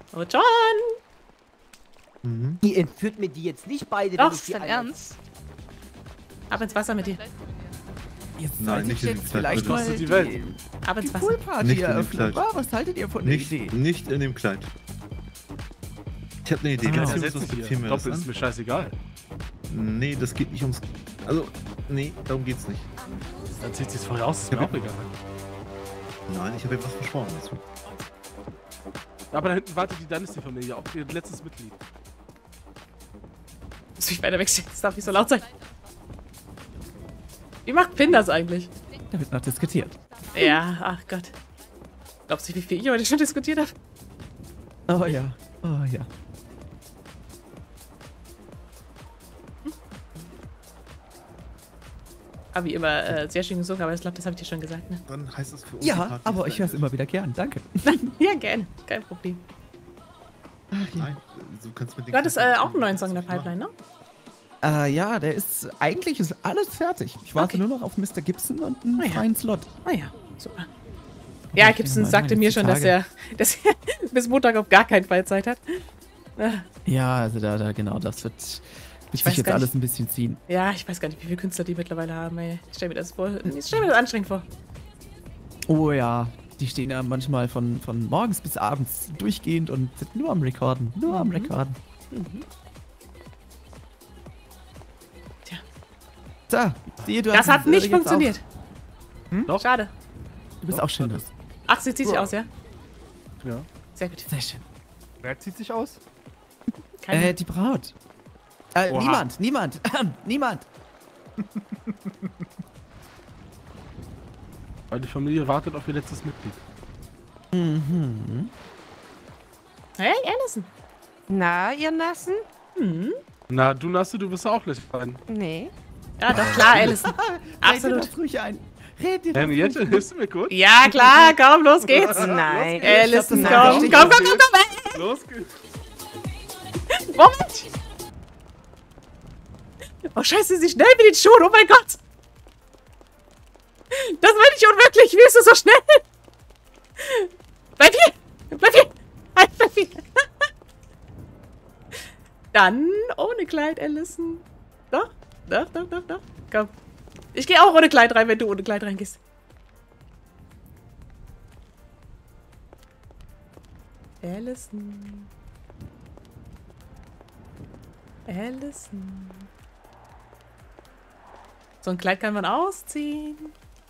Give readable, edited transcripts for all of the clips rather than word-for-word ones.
Oh, John! Mhm. Die entführt mir die jetzt nicht beide. Doch, wenn ich die Dein einmal- Ernst? Ab ins Wasser mit dir. Jetzt Nein, sollte nicht ich in jetzt dem Kleid, vielleicht bitte. mal Kostet die Welt. Ab die ins Wasser. Poolparty Nicht in dem eröffnen. Kleid. Was haltet ihr von der Nicht, Idee? nicht in dem Kleid. Ich habe eine Idee. Ah, Wir Was ziehen uns jetzt was hier? Bequemeres Doppel ist an. mir scheißegal. Nee, das geht nicht ums... Also, nee, darum geht's nicht. Dann zieht sie es vorher aus, ist mir auch egal. Nein, ich habe ihm was versprochen dazu. Aber da hinten wartet die Dynasty-Familie, auch ihr letztes Mitglied. Muss mich weiter wegstellen, das darf nicht so laut sein. Wie macht Finn das eigentlich? Da wird noch diskutiert. Ja, ach Gott. Glaubst du, wie viel ich heute schon diskutiert habe? Oh ja, oh ja. Hab wie immer sehr schön gesungen, aber ich glaube, das habe ich dir schon gesagt, ne? Dann heißt es für uns... die Ja, Party aber ich höre es beendet. immer wieder gern. Danke. Ja, gerne. Kein Problem. Nein, du kannst mit den Du hattest Kleid- auch einen neuen Song in der Pipeline, ne? Ja, der ist... Eigentlich ist alles fertig. Ich warte nur noch auf Mr. Gibson und einen Ah ja. freien Slot. Ah ja, super. Ja, ich Gibson mal sagte meine mir schon, dass er bis Montag auf gar keinen Fall Zeit hat. Ja, also da genau, das wird Ich sich weiß jetzt gar alles ein bisschen ziehen. Ja, ich weiß gar nicht, wie viele Künstler die mittlerweile haben, ey. Ich stell mir das anstrengend vor. Oh ja, die stehen ja manchmal von morgens bis abends durchgehend und sind nur am Recorden. Nur am Recorden. Tja. So, sehe, du Das hast hat nicht jetzt funktioniert. Doch. Schade. Auch, du bist auch schön. Ach, sie zieht sich aus, ja? Ja. Sehr gut. Sehr schön. Wer zieht sich aus? Keine Die Braut. Oha. Niemand. Niemand. Weil die Familie wartet auf ihr letztes Mitglied. Hey, Anderson. Na, ihr Nassen? Na, du Nasse, du wirst ja auch gleich rein. Nee. Ja, doch, klar, Allison. Red dir Absolut. das ruhig ein. Red dir das Henriette, hilfst du mir kurz? Ja, klar, komm, los geht's. Nein. Allison, Ich glaub, komm, das komm, komm, komm, komm, Los geht's. Moment. Oh, scheiße, sie schnell mit den Schuhen, oh mein Gott. Das meine ich unmöglich, wie ist du so schnell? Bleib hier, bleib hier. Halt, bleib hier. Dann ohne Kleid, Allison. Doch, doch, doch, doch, doch. Komm. Ich gehe auch ohne Kleid rein, wenn du ohne Kleid reingehst. Allison. Allison. So ein Kleid kann man ausziehen.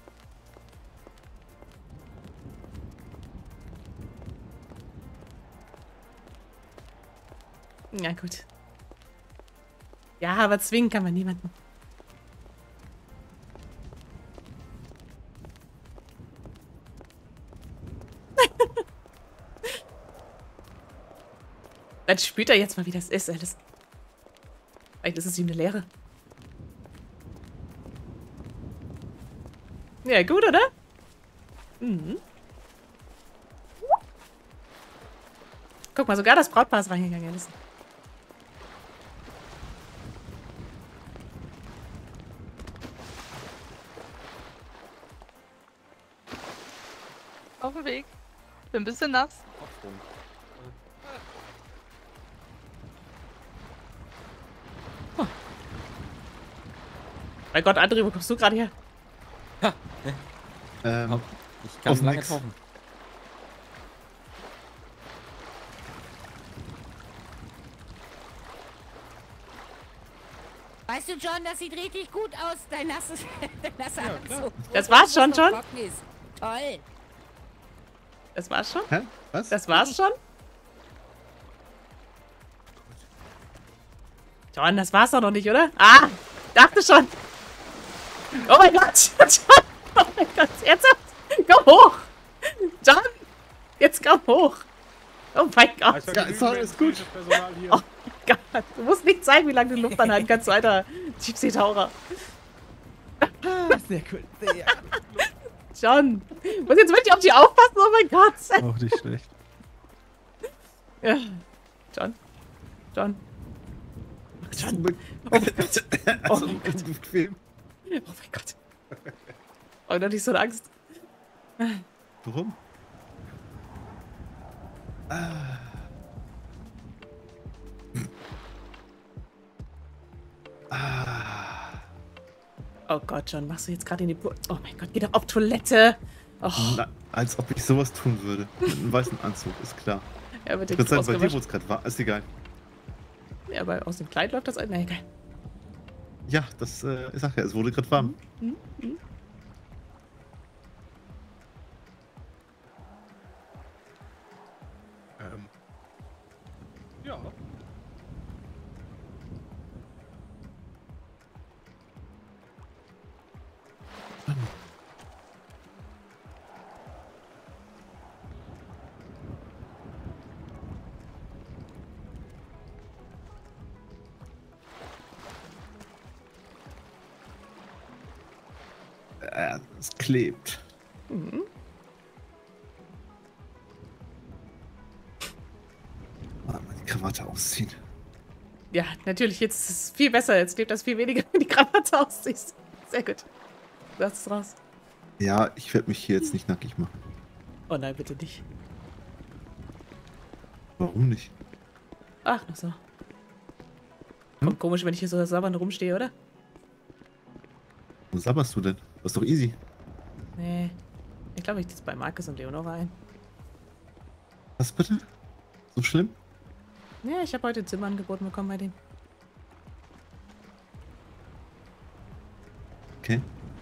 Ja, gut. Ja, aber zwingen kann man niemanden. Dann spürt er jetzt mal, wie das ist, Alice. Vielleicht ist es ihm eine Lehre. Ja, gut, oder? Mhm. Guck mal, sogar das Brautpaar ist reingegangen, Alice. Auf dem Weg. Bin ein bisschen nass. Mein Gott, André, wo kommst du gerade her? Ich kann Aus lange nix. tauchen. Weißt du, John, das sieht richtig gut aus, dein nasser Anzug. Das war's schon. Toll. Das war's schon? Hä? Was? Das war's schon? John, das war's doch noch nicht, oder? Ah, dachte schon. Oh mein Gott, John. Oh mein Gott, ernsthaft? Komm hoch. John, jetzt komm hoch. Oh mein Gott. Ja, ist gut. Personal hier. Oh mein Gott. Du musst nicht zeigen, wie lange du Luft anhalten kannst, du alter Tiefseetaucher. Sehr cool. Sehr cool. John, muss jetzt wirklich auf dich aufpassen, oh mein Gott. Auch nicht schlecht. Ja. John. John. John. Oh mein Gott. Oh mein Gott. Bequem. Oh mein Gott. Oh, da nicht so eine Angst. Warum? Oh Gott, John, machst du jetzt gerade in die... Oh mein Gott, geh doch auf Toilette. Oh. Na, als ob ich sowas tun würde. Mit einem weißen Anzug, ist klar. Ja, bitte. Ich würde sagen, bei dir, wo es gerade war, ist egal. Ja, aber aus dem Kleid läuft das... Nee, egal. Ja, das, ich sag ja, es wurde gerade warm. Ja. Es klebt. Warte mal, die Krawatte ausziehen. Ja, natürlich, jetzt ist es viel besser. Jetzt klebt das viel weniger, wenn die Krawatte aussiehst. Sehr gut. Lass es raus. Ja, ich werde mich hier jetzt nicht nackig machen. Oh nein, bitte nicht. Warum nicht? Ach, ach so. Kommt komisch, wenn ich hier so sabbernd rumstehe, oder? Wo sabberst du denn? Das ist doch easy. Nee. Ich glaube, ich jetzt bei Markus und Leonora ein. Was bitte? So schlimm? Ja, ich habe heute ein Zimmer angeboten bekommen bei denen. Okay.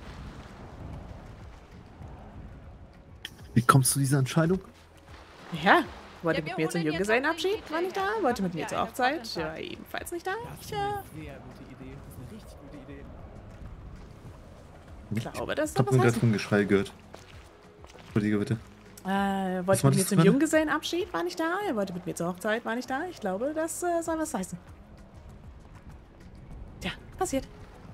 Wie kommst du zu dieser Entscheidung? Ja, wollte Ja, wir mit mir zum holen jetzt Junggesellenabschied, auch war nicht da. den Wollte mit mir Ja, zur ja, Hochzeit, voll ja, ebenfalls nicht da. Das Ich ist eine sehr gute Idee. Das ist eine richtig gute Idee. glaube, das Ich soll hab was gerade heißen. ein Geschrei gehört. Entschuldige bitte. Wollte war mit mir das zum drin? Junggesellenabschied, war nicht da. Er wollte mit mir zur Hochzeit, war nicht da. Ich glaube, das soll was heißen. Tja, passiert.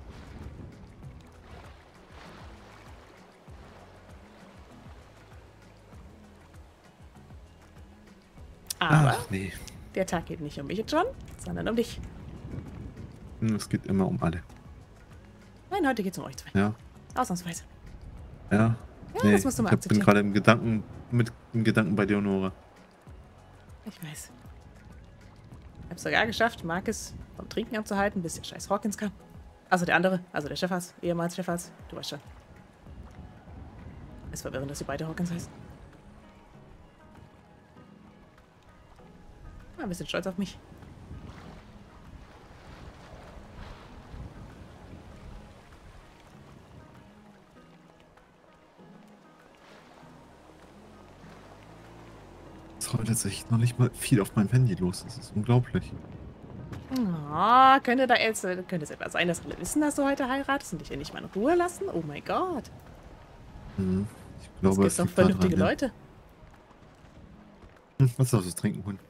Aber Ach nee. der Tag geht nicht um mich und John, sondern um dich. Es geht immer um alle. Nein, heute geht's um euch zwei. Ja. Ausnahmsweise. Ja. Ja, das musst du mal ich bin akzeptieren. gerade im Gedanken bei Leonora. Ich weiß. Ich hab's sogar geschafft, Marcus vom Trinken abzuhalten, bis der scheiß Hawkins kam. Also der andere, also der Chefarzt, ehemals Chefarzt. Du weißt schon. Ist verwirrend, dass sie beide Hawkins heißen. Ein bisschen stolz auf mich. Es ist tatsächlich noch nicht mal viel auf meinem Handy los. Das ist unglaublich. Oh, könnte es etwa sein, dass alle wissen, dass du heute heiratest und dich ja nicht mal in Ruhe lassen? Oh mein Gott. Mhm. Ich Es glaube, gibt doch liegt daran, vernünftige ja. Leute. Was soll das trinken holen?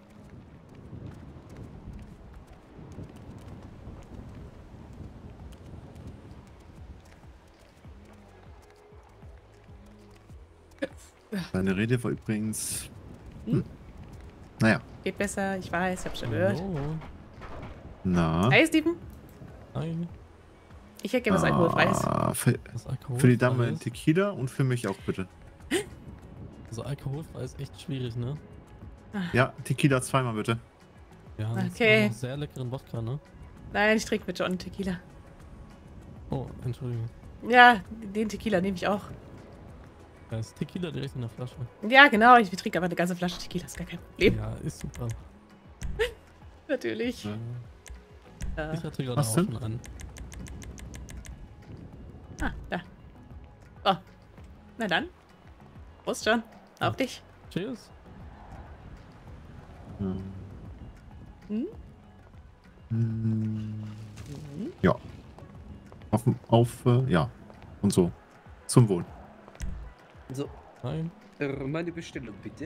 Deine Rede war übrigens... Naja. Geht besser, ich weiß, ich hab's schon gehört. Hallo. Na. Hey, Steven. Nein, Ich hätte gerne was Alkoholfreies. das Alkoholfrei Für die Dame ein ist, Tequila und für mich auch bitte. also alkoholfrei ist echt schwierig, ne? Ja, Tequila zweimal bitte. Wir haben jetzt Okay. auch noch sehr leckeren Wodka, ne? Nein, ich trinke mit John Tequila. Oh, Entschuldigung. Ja, den Tequila nehme ich auch. Da ist Tequila direkt in der Flasche. Ja, genau, ich trinke aber eine ganze Flasche Tequila, ist gar kein Problem. Ja, ist super. Natürlich. Ja. Ich hatte gerade Was auch denn? schon an. Da. Oh. Na dann. Prost, John. Auf dich. Cheers. Hm? Ja. Ja. Und so. Zum Wohl. So, Nein. meine Bestellung bitte.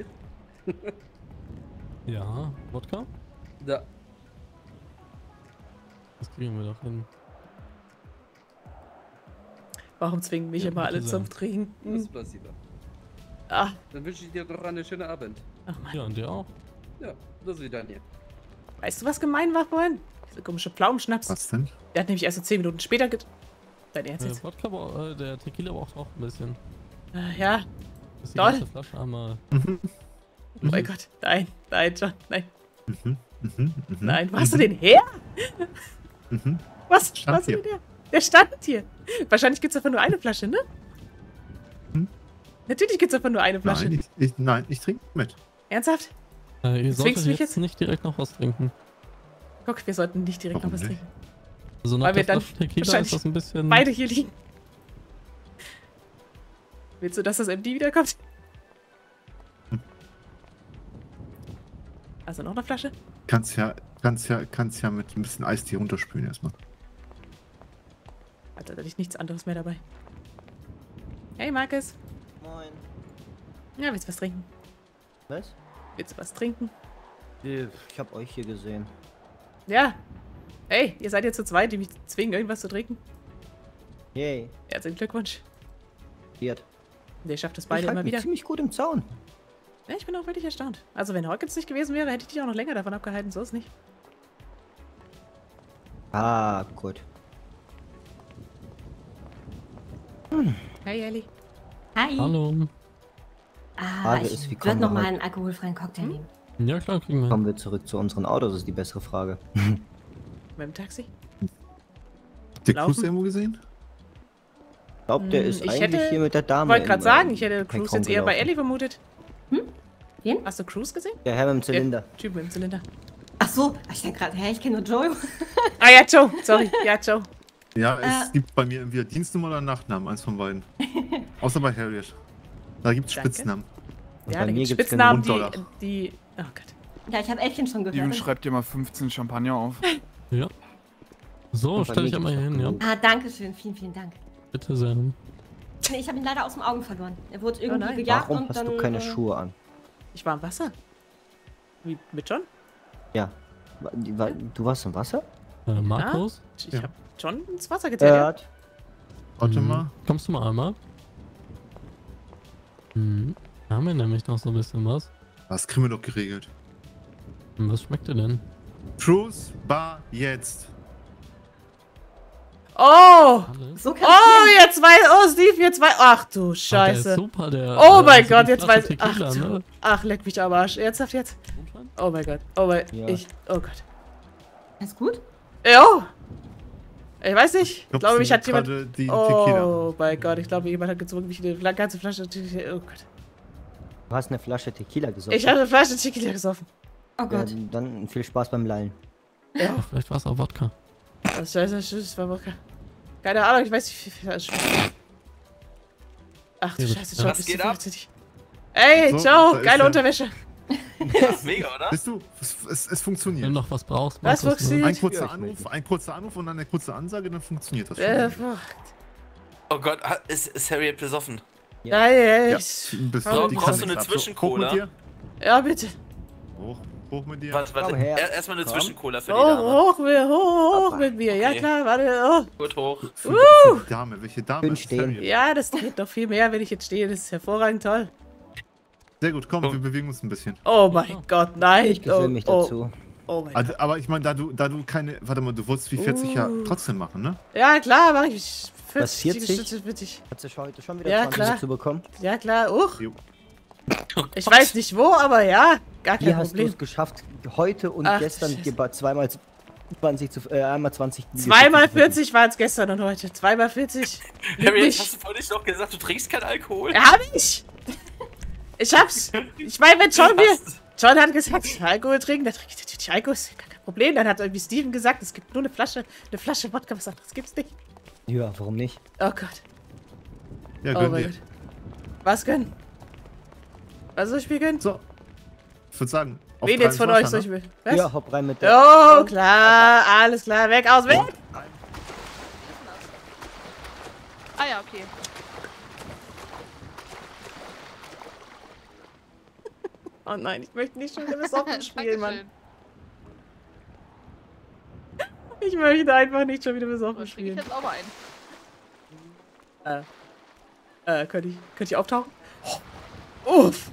Ja, Wodka? Da, Das kriegen wir doch hin. Warum zwingen mich Ja, immer alle bitte zum sehr. Trinken? das war's lieber. Ah, Dann wünsche ich dir doch einen schönen Abend. oh Mann. Ja, und dir auch. Ja, das wieder hier. Weißt du, was gemein war vorhin? Diese komische Pflaumenschnaps. Was denn? Der hat nämlich erst so 10 Minuten später Dein Ernst jetzt? Wodka, der Tequila braucht auch ein bisschen. Ja. Bis die Toll. ganze Flasche einmal. Oh mein Gott. Nein, nein, John, nein. Mhm. Nein, wo hast du den her? Mhm. Was? Stand Was hast du hier. denn her? Der stand hier. Wahrscheinlich gibt's davon nur eine Flasche, ne? Hm? Natürlich gibt's davon nur eine Flasche. Nein, ich trinke mit. Ernsthaft? Ihr Zwingst solltet du mich jetzt jetzt? nicht direkt noch was trinken. Guck, wir sollten nicht direkt Warum noch was nicht? trinken. Also nach Weil wir der dann Flasche Tequila wahrscheinlich ist das ein bisschen... Beide hier liegen. Willst du, dass das MD wiederkommt? Also noch eine Flasche? Kannst ja mit ein bisschen Eistee runterspülen erstmal. Hat natürlich nichts anderes mehr dabei. Hey Markus. Moin. Ja, willst du was trinken? Was? Willst du was trinken? Ich hab euch hier gesehen. Ja. Hey, ihr seid jetzt zu zweit, die mich zwingen, irgendwas zu trinken. Yay. Herzlichen Glückwunsch. Viert. Der schafft es Ich beide halt immer mich wieder. ziemlich gut im Zaun. Ja, ich bin auch wirklich erstaunt. Also wenn Hawkins nicht gewesen wäre, hätte ich dich auch noch länger davon abgehalten. So ist nicht. Ah, gut. Hey Ellie. Hi. Hallo. Frage Ich ist, wie würde kommen noch wir mal heute- einen alkoholfreien Cocktail nehmen. Ja klar, kriegen wir. Kommen wir zurück zu unseren Autos, ist die bessere Frage. Mit dem Taxi? Habt ihr Laufen? Cruz irgendwo gesehen? Ich glaube, der ist Ich eigentlich hätte- hier mit der Dame. Wollte gerade im, sagen, ich hätte kein Cruz Raum jetzt eher bei gelaufen. Ellie vermutet. Wen? Hast du Cruz gesehen? Der Herr mit dem Zylinder. Der Typ mit dem Zylinder. Ach so, ich denke gerade, hä, ich kenne nur Joe. Ah ja, Joe. Sorry. Ja, Joe. Ja, es gibt bei mir entweder Dienstnummer oder Nachnamen, eins von beiden. Außer bei Harriet. Da gibt es Danke. Spitznamen. Und Ja, bei da mir gibt gibt's Spitznamen, keinen Runddollar. die... Oh Gott. Ja, ich habe Elchen schon Steven, gehört. schreib dir mal 15 Champagner auf. Ja. So, Und bei stell mir dich einmal gibt's hier hin, noch ja. genug. Ah, danke schön, vielen Dank. Bitte sehr. Nee, ich habe ihn leider aus den Augen verloren. Er wurde irgendwie nein. gejagt Warum und hast dann... du keine Schuhe an? Ich war im Wasser. Wie, mit John? Ja. Du warst im Wasser? Markus? Ich Ja. hab John ins Wasser gezählt. Warte Mhm. mal. Kommst du mal einmal? Da haben wir nämlich noch so ein bisschen was. Das kriegen wir doch geregelt. Was schmeckt dir denn? Cruise Bar jetzt. Oh! Alles? So kann Oh, jetzt weiß... Oh, Steve, jetzt weiß... Ach du Ah, der ist Scheiße. super, der... Oh der mein hat Gott, die jetzt Flasche weiß... Ach, Tequila, ne? ach, leck mich am Arsch. Ernsthaft jetzt? Oh mein Gott. Oh mein... Ja. Oh Gott. Alles gut? Ja. Ich weiß nicht. Ich glaube, mich hat jemand... gerade die Tequila. Oh mein Gott, ich glaube, jemand hat gezwungen, mich eine ganze Flasche Tequila... Oh Gott. Du hast eine Flasche Tequila gesoffen. Ich habe eine Flasche Tequila gesoffen. Oh Ja, Gott. dann viel Spaß beim Lallen. Ja. Vielleicht war es auch Wodka. Das Scheiße, das war Wodka. Keine Ahnung, ich weiß nicht, wie viel das schmeckt. Ach du Ja, Scheiße, ja. Joe, Was bist du geht ab? freizügig. Ey, So, Joe, da ist geile er. Unterwäsche. Mega, oder? Siehst du, es Wenn funktioniert. du noch was brauchst, Was Markus, ne? funktioniert? Ein kurzer Anruf und dann eine kurze Ansage, dann funktioniert das Boah. Oh Gott, ist Harriet besoffen? Ja, Ja, ich... bis Brauchst die du kann eine nichts ab. Zwischencola? Hoch mit dir. Ja, bitte. Hoch mit dir. Warte, Komm her. erstmal eine Komm. Zwischencola für die Dame. Hoch mit mir. Ja, Okay. klar, warte. Gut hoch. Für die Dame. Welche Dame? Schön ist stehen. Harriet? Oh. Ja, das geht doch viel mehr, wenn ich jetzt stehe. Das ist hervorragend toll. Sehr gut, komm, wir bewegen uns ein bisschen. Oh mein Gott, nein. Ich gewöhne mich dazu. Oh mein Gott. Also, aber ich meine, da du keine. Warte mal, du wolltest wie 40 ja trotzdem machen, ne? Ja, klar, mach ich. Was, 40? 40? Hast du heute schon wieder Ja, 20 klar. dazu bekommen? Ja, klar. Jo. Ich weiß nicht wo, aber ja, gar Wie kein hast du Problem. es geschafft, heute und Ach, gestern Scheiße. zweimal 20 zu, einmal 20 Zweimal 40 waren es gestern und heute. Zweimal 40. Harriet, Nicht. hast du vorhin nicht noch gesagt, du trinkst keinen Alkohol? Ja, hab ich. Ich hab's. Ich meine, wenn John hat gesagt, Alkohol trinken, dann trinke ich natürlich Alkohol. Ist gar kein Problem. Dann hat irgendwie Steven gesagt, es gibt nur eine Flasche Wodka, was anderes gibt's nicht. Ja, warum nicht? Oh Gott. Ja, Oh gönn mein dir. Gott. Was gönnen? Was soll ich mir gönnen? So. Ich würde sagen. auf Wen jetzt von euch soll ich ne? mir? Was? Ja, hopp rein mit der. Oh, klar. Alles klar. Weg, aus, weg. Ah ja, okay. Oh nein, ich möchte nicht schon wieder besoffen spielen, Mann. Dankeschön. Ich möchte einfach nicht schon wieder besoffen Was trinke ich spielen. jetzt auch mal ein? Könnt ich auftauchen? Oh. Uff.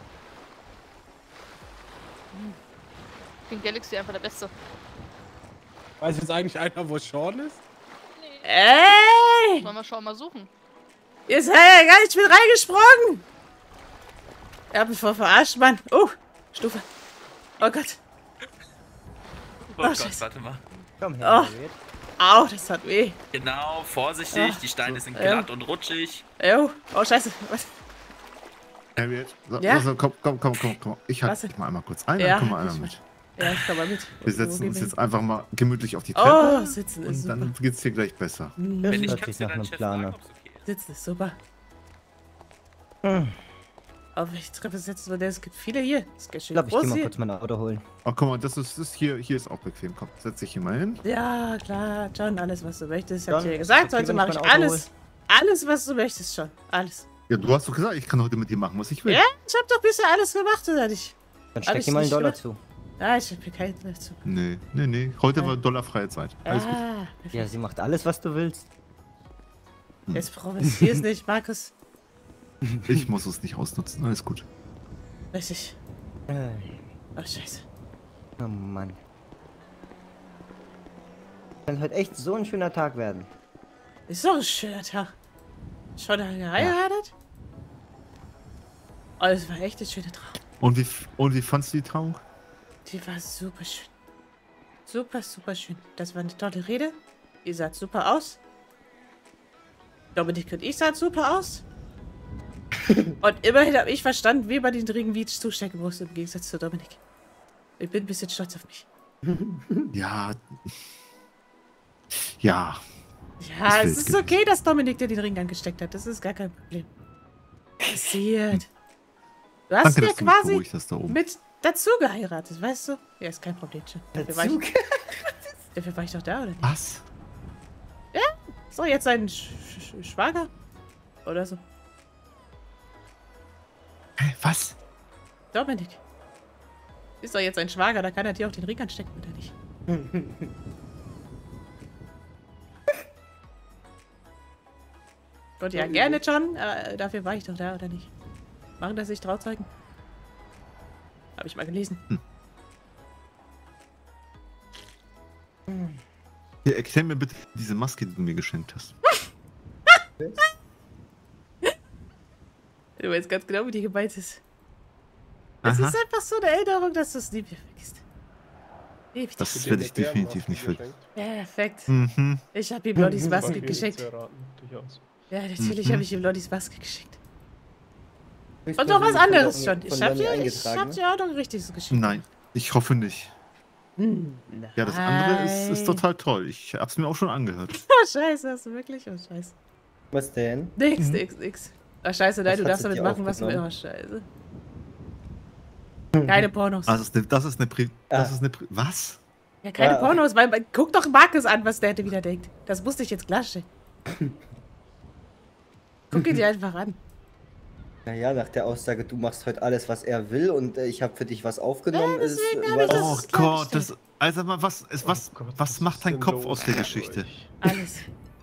King Galaxy einfach der Beste. Weiß jetzt eigentlich einer, wo Sean ist? Ey! Wollen wir schon mal suchen? Ihr seid ja gar nicht mit reingesprungen! Ihr habt mich voll verarscht, Mann. Stufe. Oh Gott. Oh Gott, Scheiße. warte mal. Komm her, Oh. Harriet. Au, das hat weh. Genau, vorsichtig, Ach, die Steine sind ja. glatt und rutschig. Oh, scheiße. Was? Harriet, Ja? komm. Ich Was halte denn? dich mal einmal kurz ein, Ja, dann komm mal einmal ich- mit. Ja, ich komm mal mit. Wir Wo setzen gehen uns wir jetzt hin? einfach mal gemütlich auf die Treppe. Oh, sitzen ist und super. dann geht's dir gleich besser. Das Wenn nicht, hört kannst sich du nach deinen einem Chef Plan fragen, an. ob's okay ist. Sitzen ist super. Hm. Auf welche Treppe setzen wir denn? Es gibt viele hier. Das ist ganz Ich schön glaube, ich groß gehe mal hier. kurz mein Auto holen. Oh, guck mal, das hier ist auch bequem. Komm, setz dich hier mal hin. Ja, klar, John, alles, was du möchtest. Ich hab John, dir gesagt, okay, heute wenn mache ich ich mein Auto alles. Alles, was du möchtest, John. Alles. Ja, du hast doch gesagt, ich kann heute mit dir machen, was ich will. Ja, ich hab doch bisher alles gemacht, oder nicht? Dann Hab steck ich dir mal einen nicht Dollar gemacht? zu. Ja, ich hab hier keinen dazu. Nee. Heute war dollarfreie Zeit. Alles gut. Ah, perfekt. Ja, sie macht alles, was du willst. Jetzt provozier's nicht, Markus. Ich muss es nicht ausnutzen. Alles gut. Richtig. Oh, scheiße. Oh Mann. Kann heute echt so ein schöner Tag werden. Ist doch ein schöner Tag. Schon lange geheiratet? Oh, das war echt ein schöner Traum. Und wie fandst du die Trauung? Die war super schön. Super, super schön. Das war eine tolle Rede. Ihr saht super aus. Dominik und ich sahen super aus. Und immerhin habe ich verstanden, wie man den Ring wie zustecken muss, im Gegensatz zu Dominik. Ich bin ein bisschen stolz auf mich. Ja. Ja, Das es ist okay, dass Dominik dir den Ring angesteckt hat. Das ist gar kein Problem. Passiert. Du hast Danke, mir dass du mich quasi beruhigt hast da oben. mit dazu geheiratet, weißt du? Ja, ist kein Problem. Dafür war ich doch da, oder nicht? Was? So, jetzt ein Schwager? Oder so. Hä, was? Dominik. Ist doch jetzt ein Schwager, da kann er dir auch den Ring anstecken, oder nicht? Gott, ja, gerne, John. Aber dafür war ich doch da, oder nicht? Machen das sich Trauzeugen? Habe ich mal gelesen. Ja, erklär mir bitte diese Maske, die du mir geschenkt hast. Du weißt ganz genau, wie die gemeint ist. Es Aha. ist einfach so eine Erinnerung, dass du es nie mehr vergisst. Ewig. Das werde ich definitiv nicht vergessen. Perfekt. Mhm. Ich habe ihm Loddys Maske geschickt. Ja, natürlich habe ich ihm Loddys Maske geschickt. Und noch was anderes schon. Ich habe dir auch noch ein richtiges geschickt. Nein, ich hoffe nicht. Ja, das andere ist total toll. Ich hab's mir auch schon angehört. Oh, scheiße, hast du wirklich? Oh, scheiße. Was denn? Nix. Oh, scheiße, nein, Was du hat darfst sie damit dir machen, was du willst. aufgenommen? Oh, scheiße. Keine Pornos. Also das ist eine was? Ja, keine Pornos, weil guck doch Markus an, was der hätte wieder denkt. Das musste ich jetzt klarstellen. Guck ihn dir einfach an. Naja, nach der Aussage, du machst heute alles, was er will und ich habe für dich was aufgenommen, Ja, ist deswegen hab ich das Oh ist Gott, klargestellt. also mal was macht dein Kopf aus der Geschichte? Alles.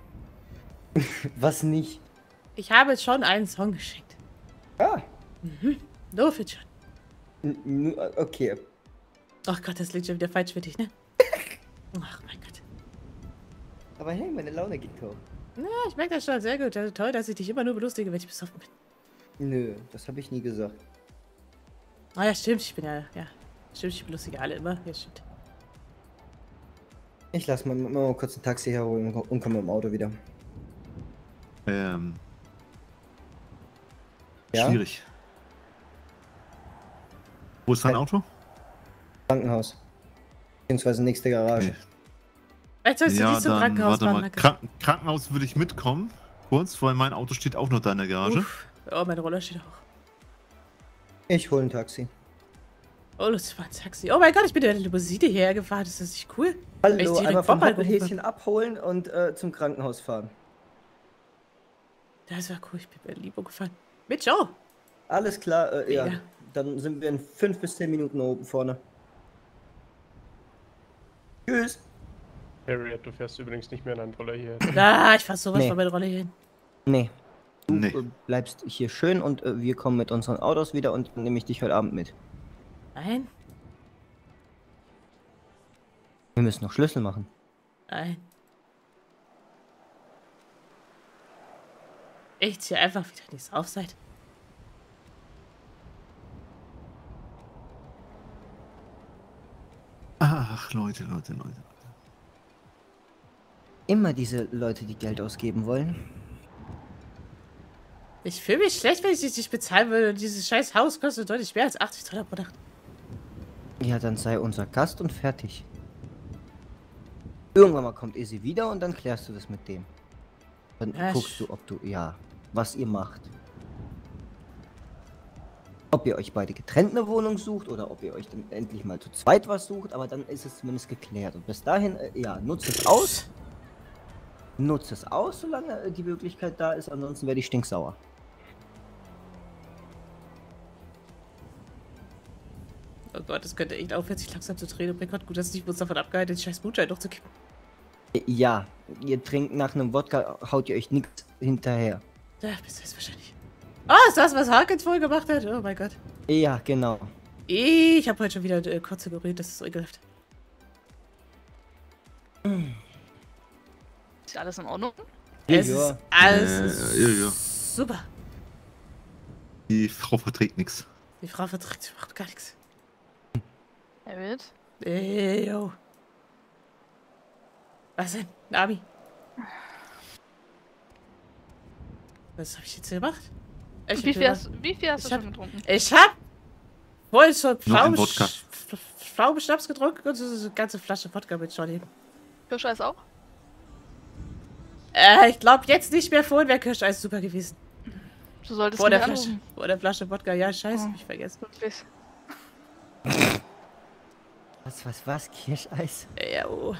Was nicht? Ich habe schon einen Song geschickt. Ah, Nur für John. okay. Ach Gott, das liegt schon wieder falsch für dich, ne? Ach mein Gott. Aber hey, meine Laune geht hoch. Na, ich merke das schon sehr gut. Also toll, dass ich dich immer nur belustige, wenn ich besoffen bin. Nö, das habe ich nie gesagt. Ah ja, stimmt, ich bin ja. Stimmt, ich belustige alle immer. Ja, stimmt. Ich lass mal kurz ein Taxi herholen und komme im Auto wieder. Ja? Schwierig. Wo ist dein Auto? Krankenhaus. Beziehungsweise nächste Garage. Okay. Vielleicht sollst du nicht zum Krankenhaus warte fahren, mal. Markus. Krankenhaus würde ich mitkommen. Kurz, weil mein Auto steht auch noch da in der Garage. Uff. Oh, mein Roller steht auch. Ich hole ein Taxi. Oh, das war ein Taxi. Oh mein Gott, ich bin in der Limousine hierher gefahren. Das ist nicht cool. Hallo, Wenn ich direkt einmal vom Bob angerufen Hoppelhäschen abholen und zum Krankenhaus fahren. Das war cool. Ich bin bei Libo gefahren. Mit Joe. Alles klar, ja. Mega. Dann sind wir in 5 bis 10 Minuten oben vorne. Tschüss. Harriet, du fährst übrigens nicht mehr in einen Roller hier. Ah, ich fahr sowas Nee. von meiner Rolle hier hin. Nee. Du Nee. bleibst hier schön und wir kommen mit unseren Autos wieder und nehme ich dich heute Abend mit. Nein, Wir müssen noch Schlüssel machen. nein. Ich zieh einfach wieder in die Saufseite. Ach, Leute. immer diese Leute, die Geld ausgeben wollen. Ich fühle mich schlecht, wenn ich dich nicht bezahlen würde. Dieses scheiß Haus kostet deutlich mehr als 80 Dollar pro Nacht. Ja, dann sei unser Gast und fertig. Irgendwann mal kommt Izzy wieder und dann klärst du das mit dem. Dann Ja, guckst du, ob du, ja, was ihr macht. Ob ihr euch beide getrennt eine Wohnung sucht oder ob ihr euch dann endlich mal zu zweit was sucht, aber dann ist es zumindest geklärt. Und bis dahin, ja, nutzt es aus. Nutzt es aus, solange die Möglichkeit da ist, ansonsten werde ich stinksauer. Oh Gott, das könnte echt aufhören, sich langsam zu drehen. Oh mein Gott, gut, dass ich uns davon abgehalten, den scheiß Moonshine durchzukippen. Ja, ihr trinkt nach einem Wodka, haut ihr euch nichts hinterher. Ja, bist du es wahrscheinlich. Ah, ist das, was Harkins wohl gemacht hat? Oh mein Gott. Ja, genau. Ich habe heute schon wieder kurz ignoriert, das ist so ekelhaft. Ist alles in Ordnung? Es ist alles ja. super. Die Frau verträgt nichts. Die Frau verträgt überhaupt gar nichts. David? Yo. Was denn, Nabi? Was habe ich jetzt gemacht? Wie viel hast du schon getrunken? Ich hab vorhin schon Noch ein Wodka. Pflaumenschnaps getrunken und so eine ganze Flasche Wodka mit Johnny. Kirscheis auch? Ich glaube jetzt nicht mehr. Vorhin wäre Kirscheis super gewesen. Du solltest vor der mich Flasche. anrufen. Vor der Flasche Wodka. Ja, scheiße, hab ich vergessen. Wirklich. Was? Kirscheis? Ja, oh.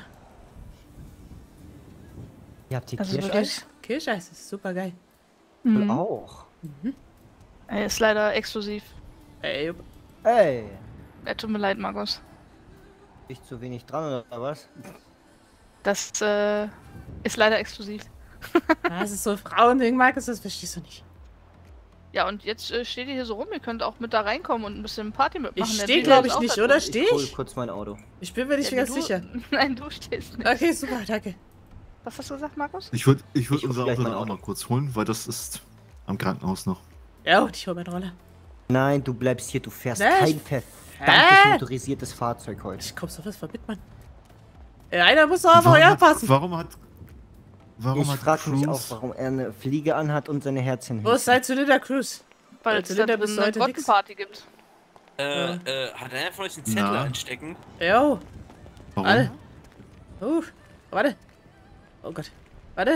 Ihr habt hier Also Kirscheis? Kirscheis ist super geil. Mhm. Auch. Er ist leider exklusiv. Ey, Tut mir leid, Markus. Ich zu wenig dran oder was? Das ist leider exklusiv. das ist so ein Frauending, Markus, das verstehst du nicht. Ja, und jetzt steht ihr hier so rum. Ihr könnt auch mit da reinkommen und ein bisschen Party mitmachen. Ich Der stehe, Dino glaube ist ich, auch nicht, da oder? drin. Stehe Ich hol ich? kurz mein Auto. Ich bin mir nicht Ja, ganz du- sicher. Nein, du stehst nicht. Okay, super, danke. Was hast du gesagt, Markus? Ich würd Ich hol unser gleich Auto mein dann auch Auto. mal kurz holen, weil das ist am Krankenhaus noch. Ja, und ich hole meine Rolle. Nein, du bleibst hier, du fährst Was? kein verdammtes motorisiertes Fahrzeug heute. Ich komm sowas von mit, Mann. Einer muss doch auf euch aufpassen. Warum hat Ich frage mich auch, Cruz- warum er eine Fliege anhat und seine Herzchen Wo ist sein Zylinder Cruise? Weil Der es da Zylinder drin bis eine heute nix. Grottenparty gibt. Hat einer von euch einen Zettel Na. einstecken? Jo, Warum? alle. Warte. Oh Gott. Warte.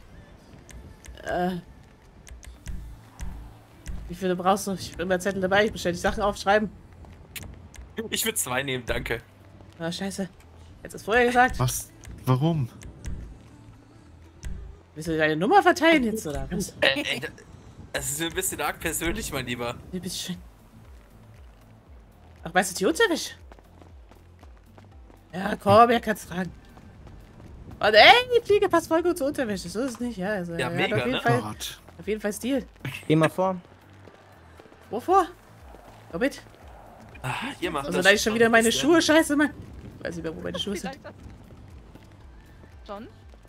Wie viele brauchst du? Ich bin bei Zettel dabei. Ich muss die Sachen aufschreiben. Ich würde 2 nehmen, danke. Ah, scheiße. Hättest du es vorher gesagt? Was? Warum? Willst du deine Nummer verteilen jetzt, oder was? Das ist mir ein bisschen arg persönlich, mein Lieber. Wie bist du schön. Ach, weißt du, die Unterwäsche? Ja, komm, er kann's tragen. Und ey, die Fliege passt voll gut zur Unterwäsche. So ist es nicht, ja. Also, Ja, er hat mega, auf jeden ne? Fall, Gott. auf jeden Fall Stil. Geh mal vor. Wovor? Komm mit. Ihr macht Also, das. da ist schon wieder meine Ist der- Schuhe. Scheiße, Mann. Ich weiß nicht mehr, wo meine Schuhe sind. John?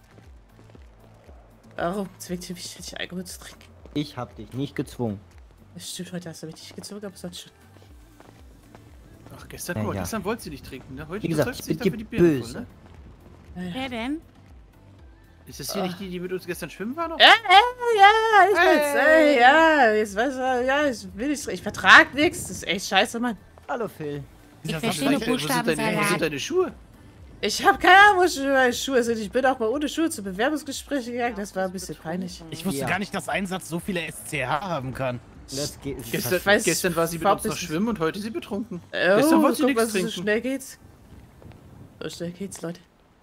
Warum zwingt ihr mich, nicht Alkohol zu trinken? Ich hab dich nicht gezwungen. Das stimmt, heute hast du mich nicht gezogen, aber sonst schon. Ach, gestern, Ja, guck mal, ja. gestern wollte sie nicht trinken, ne? Heute Wie gesagt, besäuft ich sie bin sich dafür dir die Birne voll, böse. ne? Wer denn? Ist das hier nicht die mit uns gestern schwimmen war noch? Ja, ich bin's. Ey, ja, jetzt weiß er, ja, ich will nicht. Ich vertrag nichts. Das ist echt scheiße, Mann. Hallo Phil. Ich Was verstehe nur sind deine, wo sind Buchstabensalat. deine Schuhe? Ich hab keine Ahnung, wo meine Schuhe sind. Ich bin auch mal ohne Schuhe zu Bewerbungsgesprächen gegangen. Das war ein bisschen peinlich. Ich wusste Ja. gar nicht, dass ein Satz so viele SCH haben kann. Das geht. Gestern, weiß- gestern war sie mit überhaupt uns noch nicht. schwimmen und heute ist sie betrunken. Oh, Gestern wollte sie guck nichts mal, so trinken. schnell geht's. So schnell geht's, Leute.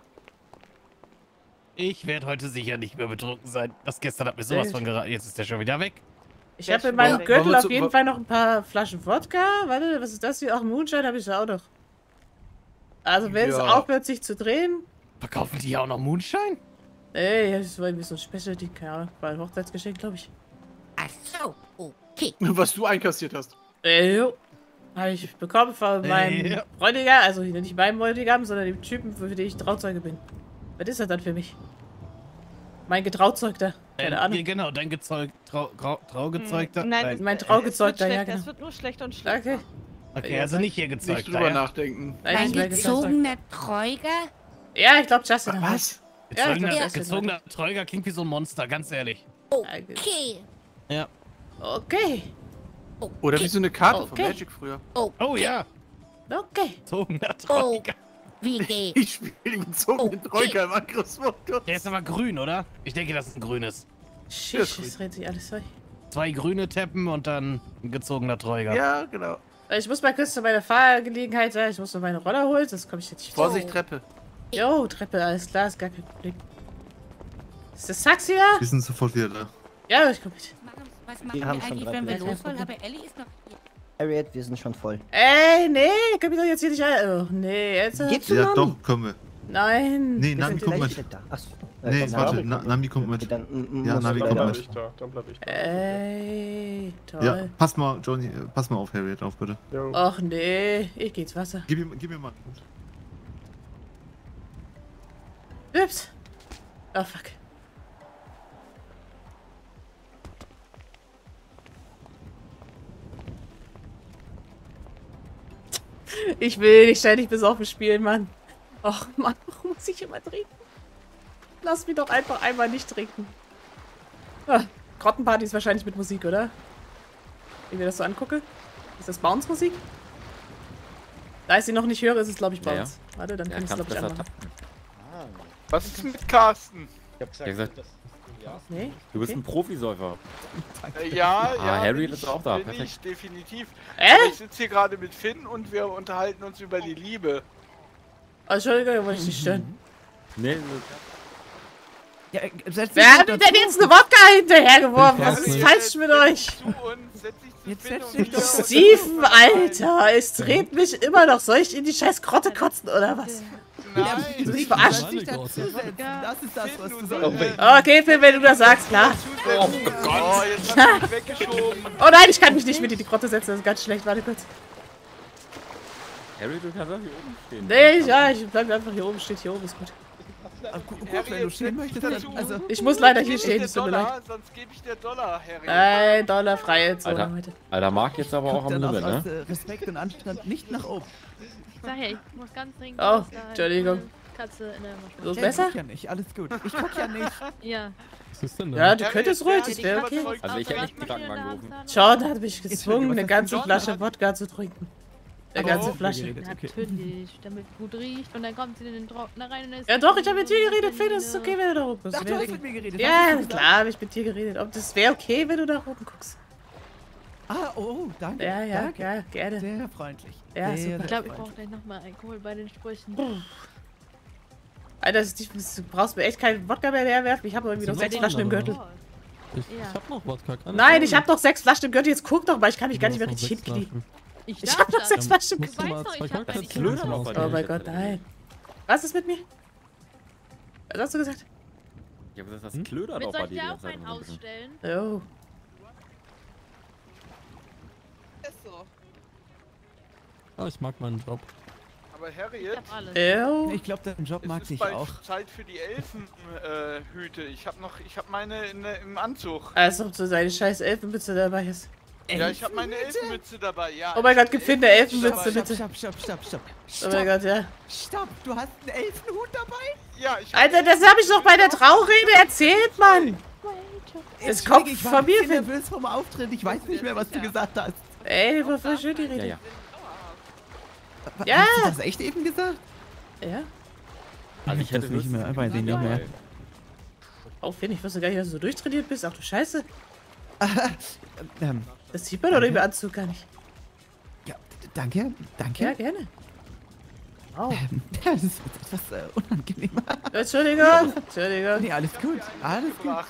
Ich werde heute sicher nicht mehr betrunken sein. Das gestern hat mir sowas von geraten. Jetzt ist der schon wieder weg. Ich habe in meinem Wollen Gürtel wir auf zu- jeden Fall noch ein paar Flaschen Wodka. Warte, was ist das hier? Auch Moonshine habe ich da auch noch. Also wenn es Ja. aufhört, sich zu drehen. Verkaufen die hier auch noch Moonshine? Ey, das war irgendwie so ein Special-Ding, keine Ahnung. War ein Hochzeitsgeschenk, glaube ich. Ach so, okay. Was du einkassiert hast. Jo. Habe ich bekommen von meinem Ja. Bräutigam, also nicht meinem Bräutigam, sondern dem Typen, für den ich Trauzeuge bin. Was ist das dann für mich? Mein Getrauzeugter. Keine Ahnung. Genau, dein Traugezeugter. Mein Traugezeugter, ja genau. Das wird nur schlechter und schlechter. Okay. Okay, also nicht hier Nicht gezeugter. drüber Ja? nachdenken. Nein, Ein nicht mehr Getrauzeugter. gezogener Treuger? Ja, ich glaube Justin. hat Was? Ja, ich glaub, das ist Gezogener Träger klingt wie so ein Monster, ganz ehrlich. Okay. Ja. Okay. Oder wie so eine Karte von Magic früher. Oh ja. Okay. Gezogener Träger. Wie geht? Ich spiele den gezogenen Träger im Angriffsmodus. Der ist aber grün, oder? Ich denke, das ist ein grünes. Schisch, das dreht sich alles durch. 2 grüne Teppen und dann ein gezogener Träger. Ja, genau. Ich muss mal kurz zu meiner Fahrgelegenheit sein. Ich muss noch meine Roller holen, das komme ich jetzt nicht. Vorsicht, Treppe. Jo, Treppe, alles klar, ist gar kein Problem. Ist das Taxi da? Wir sind sofort wieder da. Ja, ich komme mit. Was Wir machen wir haben schon eigentlich, drei wenn wir Plätze. los wollen? Aber Ellie ist noch hier. Harriet, wir sind schon voll. Ey, nee, könnt ihr doch jetzt hier nicht rein. Oh, nee, jetzt. Geht's zu Ja, Nami? doch, kommen wir. Nein. Nee, Wir Nami sind kommt gleich mit. da. Achso. Nee, komm, warte, Nami Nami kommt mit. Dann, Ja, Nami Dann kommt bleib mit. ich da. Dann bleib ich da. Ey, toll. Ja, pass mal, Johnny, pass mal auf Harriet auf, bitte. Jo. Och nee, ich geh ins Wasser. Gib mir mal. Ups. Oh fuck. Ich will nicht ständig besoffen spielen, Mann. Och Mann, warum muss ich immer trinken? Lass mich doch einfach einmal nicht trinken. Ah, Grottenparty ist wahrscheinlich mit Musik, oder? Wenn ich mir das so angucke. Ist das Bounce-Musik? Da ich sie noch nicht höre, ist es glaube ich Bounce. Warte, dann kann ich es glaube ich anmachen. Was ist mit Carsten? Ich hab gesagt, Nee? du bist Okay. ein Profisäufer. Ja, Harry bin ist auch da, bin perfekt. ich definitiv. Äh? Ich sitze hier gerade mit Finn und wir unterhalten uns über die Liebe. Oh, Entschuldigung, wollte ich nicht stören. Nee, Ja, Wer hat mir denn jetzt eine Wodka hinterhergeworfen? Was ist falsch mit euch? Jetzt setz dich doch. Steven, Alter, es dreht mich immer noch. Soll ich in die scheiß Grotte kotzen oder was? Nein, Du mich verarscht? Dich dazusetzen. Das ist das, was du Oh, sagst. Okay, Phil, wenn du das sagst, klar. Oh Gott, jetzt hast du mich weggeschoben. Oh nein, ich kann mich nicht mit in die Grotte setzen, das ist ganz schlecht. Warte kurz. Harry, du kannst auch hier oben stehen. Nee, ja, ich bleib einfach hier oben. Steht hier oben, ist gut. Gut, wenn du stehen möchtest, dann, also... Ich muss leider hier stehen, es tut mir leid. Sonst gebe ich dir Dollar, Harry. Ein Dollar freie Zone Alter, heute. Alter, Marc jetzt aber auch am Dann Limit, aus ne? Respekt und Anstand nicht nach oben. Sag ja, ich muss ganz dringend. Oh, raus, da Entschuldigung. eine Katze in der So ist Ich besser? guck ja nicht, alles gut. Ich guck ja nicht. Ja. Was ist denn da? Ja, du könntest ruhig, das wäre okay. Also ich hätte nicht die Krankenwagen gerufen. John hat mich gezwungen, eine ganze Flasche Wodka zu trinken. Eine ganze Flasche. Natürlich, damit es gut riecht und dann kommt sie in den Trockner rein und ist. Ja doch, ich habe mit dir geredet, Phil, das ist okay, wenn du da oben guckst. Ach, du hast mit mir geredet. Ja, hast du gesagt? klar, habe ich mit dir geredet. Ob das wäre okay, wenn du da oben guckst. Ah, oh, danke. Ja, ja, danke. ja, gerne. Sehr freundlich. Ja, sehr, super. Ich glaube, ich sehr brauche gleich nochmal Alkohol bei den Sprüchen. Alter, du brauchst mir echt keinen Wodka mehr herwerfen. Ich habe irgendwie noch 6 Flaschen im Gürtel. Ich hab noch Wodka. keine Nein, Sorge. ich habe noch 6 Flaschen im Gürtel. Jetzt guck doch mal, ich kann mich gar nicht mehr Du hast richtig noch 6 hinknien. Flaschen. Ich habe noch 6 Flaschen im Musst du Gürtel. mal weiß noch, 2 ich hab Cocktails das trinken, Klöner aus auf Oh mein Gott, nein. Was ist mit mir? Was hast du gesagt? Ich hab gesagt, das klödert Mit auch bei soll ich dir die dir ganze auch Zeit. einen so ein bisschen. ausstellen? Jo. Ah, ich mag meinen Job. Aber Harry, Ich hab alles. Jo. Ich glaube, deinen Job mag es ist ich bald auch. Zeit für die Elfenhüte. Ich hab meine im Anzug. Als ob du seine scheiß Elfenmütze dabei hast. Ja, ich habe meine Elfenmütze dabei, ja. Oh mein Gott, gib Finn eine Elfenmütze, Stopp, bitte. Stopp. Oh mein Gott, ja. Stopp, du hast einen Elfenhut dabei? Ja, ich Alter, das habe ich doch bei der Traurede erzählt, Mann. Es kommt Ich war von ein mir, bisschen Finn. nervös vom Auftritt. Ich weiß nicht mehr, was du gesagt hast. Ey, wofür schön die Ja, Rede? ja. Ja. Hast du das echt eben gesagt? Ja. Also ich hätte das nicht mehr, höchstens weiß ich nicht gesagt, mehr. weil- Oh, Finn, ich wusste gar nicht, dass du so durchtrainiert bist. Ach du Scheiße. Ähm, Das sieht man doch im Anzug gar nicht. ja, danke. Ja, gerne. Wow. Das ist etwas unangenehmer. Entschuldigung. Entschuldigung. Nee, alles gut. Alles gut. gemacht.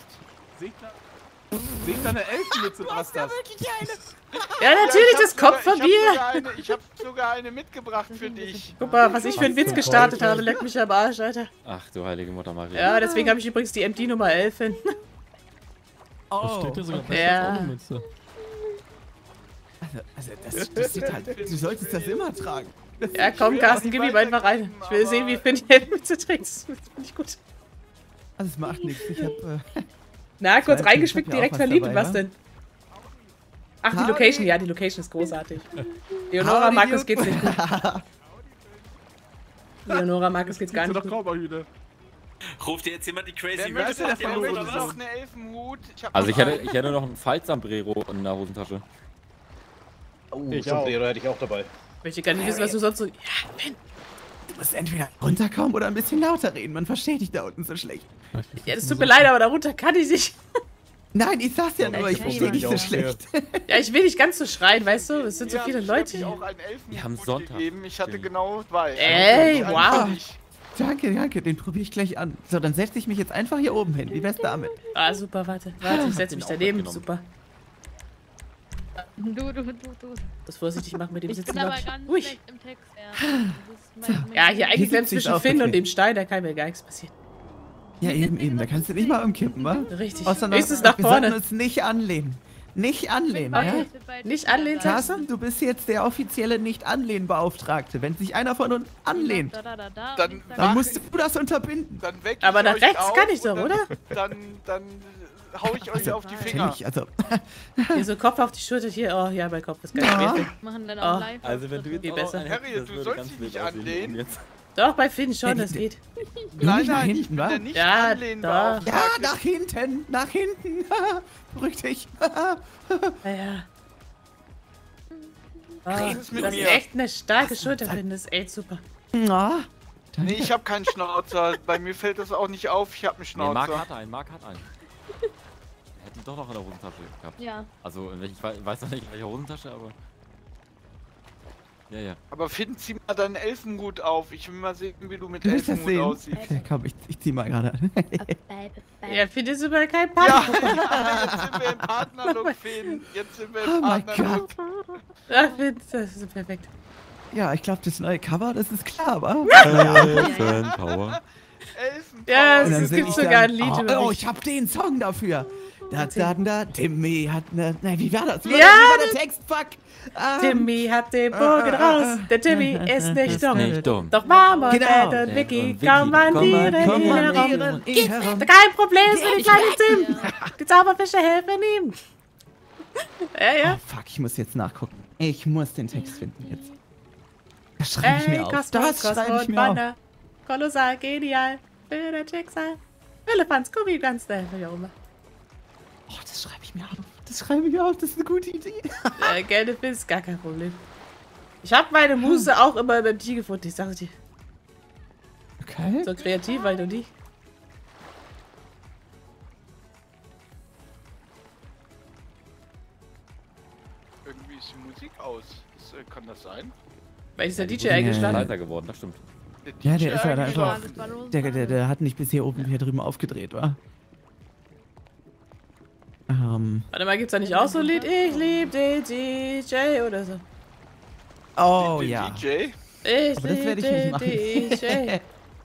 Seht deine Elfenmütze, was das? Ja, natürlich, das kommt von mir. Ich hab sogar eine mitgebracht für dich. Guck mal, was ich für einen Witz gestartet habe. Leck mich am Arsch, Alter. Ach du heilige Mutter Maria. Ja, deswegen habe ich übrigens die MD Nummer 11 hin. Das steht hier sogar besser Ja. als ohne Mütze. Also das sieht halt, du solltest das immer tragen. Ja, komm, Carsten, gib ihm einfach rein. Ich will sehen, wie Finn die Helmütze trägt. Das finde ich gut. Also es macht nichts. Ich hab, Na, kurz Ich reingespickt, hab ja direkt auch was verliebt. dabei, Was wa? denn? Ach, die Harry. Location. Ja, die Location ist großartig. Leonora, Harry, Markus du- geht's nicht gut. Leonora, Markus geht's gar Geht's nicht doch gut. Cowboy-Hüte. Ruft dir jetzt jemand die Crazy Wer Rats möchte auf oder noch was? eine Elfenhut? Also ich hätte noch einen Faltsombrero in der Hosentasche. Oh, Ich Sombrero hätte ich auch dabei. Ich möchte gar nicht wissen, was du sonst so... Ja, Finn. Du musst entweder runterkommen oder ein bisschen lauter reden. Man versteht dich da unten so schlecht. Ja, das tut mir leid, aber darunter kann ich nicht. Nein, ich sag's ja nur, ich verstehe dich so schlecht. Ja, ich will nicht ganz so schreien, weißt du? Es sind so Ja, viele ich Leute hab dir hier. auch einen Elfenhut Wir haben Sonntag. gegeben. Ich hatte genau zwei. Ey, Also, wow. Danke, danke, den probiere ich gleich an. So, dann setze ich mich jetzt einfach hier oben hin. Wie wär's damit? Ah, super, warte, ich setze mich daneben, super. Du. Das vorsichtig machen mit dem Ich Sitzen. bin aber glaub ganz Ui. schlecht im Text. Ja, hier eingeklemmt sitzt sie's zwischen auch Finn okay. und dem Stein, da kann mir gar nichts passieren. Ja, eben, da kannst du nicht mal umkippen, wa? Richtig. Außer Höchstens nach wir sollten vorne. uns nicht anlehnen. Nicht anlehnen, Okay. ja? Nicht anlehnen, Carsten, du bist jetzt der offizielle Nicht-Anlehnen-Beauftragte. Wenn sich einer von uns anlehnt, dann musst du das unterbinden. Dann weck ich Aber nach euch rechts auf kann ich doch, und oder? Dann hau ich euch auf die Finger. Natürlich, also, Hier so Kopf auf die Schulter, hier, oh ja, mein Kopf ist geil. Ja. Machen dann auch Oh. live. Also wenn du jetzt Viel auch besser. einen hättest, Harriet, das du würde sollst ganz dich wild nicht aussehen anlehnen. jetzt. Doch, bei Finn schon, das geht. Nein, nach nein, ich hinten, bin wa? der nicht Ja, anlehnbar. da. Ja, nach hinten, nach hinten. Beruhig dich. Naja. Oh, Red's mit das ist mir. echt eine starke Schulter, Finn, das ist echt super. Na, Nee, ich habe keinen Schnauzer. Bei mir fällt das auch nicht auf. Ich habe einen Nee, Marc Schnauzer. hat einen. Er hätte ihn doch noch in der Hosentasche gehabt. Ja. Also, ich weiß noch nicht in welcher Hosentasche, aber... Ja. Aber Finn, zieh mal deinen Elfenhut auf. Ich will mal sehen, wie du mit du willst das Elfenhut sehen? aussiehst. Okay, komm, ich zieh mal gerade an. Ja, Finn ist überall kein Ja, Partner. jetzt sind wir im Partnerlook, Finn. Jetzt sind wir Oh im mein Partnerlook. Ja, Finn, das ist perfekt. Ja, ich glaube, das neue Cover, das ist klar, wa? Fanpower. Elfenpower. Ja, Und dann es sing gibt ich sogar dann, ein Lied über oh, mich. ich hab den Song dafür. Da, Timmy hat ne... Nein, wie war das? Ja, Wie war der Text? Fuck. Timmy hat den Bogen raus. Der Timmy ist nicht dumm. Nicht dumm. Doch Mama und Genau. Dad und Vicky Und Vicky kommandieren ihn herum. kommandieren ihn herum. Kein Problem für den kleinen Tim. Die Zauberfische helfen ihm. Ja. Oh, fuck, ich muss jetzt nachgucken. Ich muss den Text finden jetzt. Das schreibe ich mir auf. Kosmos, Das schreibe Kosmos ich und mir auf. Wanda. Kolossal, genial. Für das Schicksal. Elefant, Scooby, ganz der. Ja, immer. Oh, das schreibe ich mir auf. Das schreibe ich mir auf. Das ist eine gute Idee. Gelbe ist gar kein Problem. Ich habe meine Muse auch immer beim Tee gefunden, ich sage dir. Okay. So kreativ, weil du die. Irgendwie ist die Musik aus. Kann das sein? Weil ist der DJ Ist eingeschlagen? leiser geworden, das stimmt. Ja, der ist halt eingeschlagen. einfach... Der hat nicht bis hier oben hier drüben aufgedreht, wa? Warte mal, gibt's da nicht auch so ein Lied? Ich lieb den DJ oder so? Oh, Den ja. DJ? Ich Aber das lieb werde ich nicht den machen. DJ.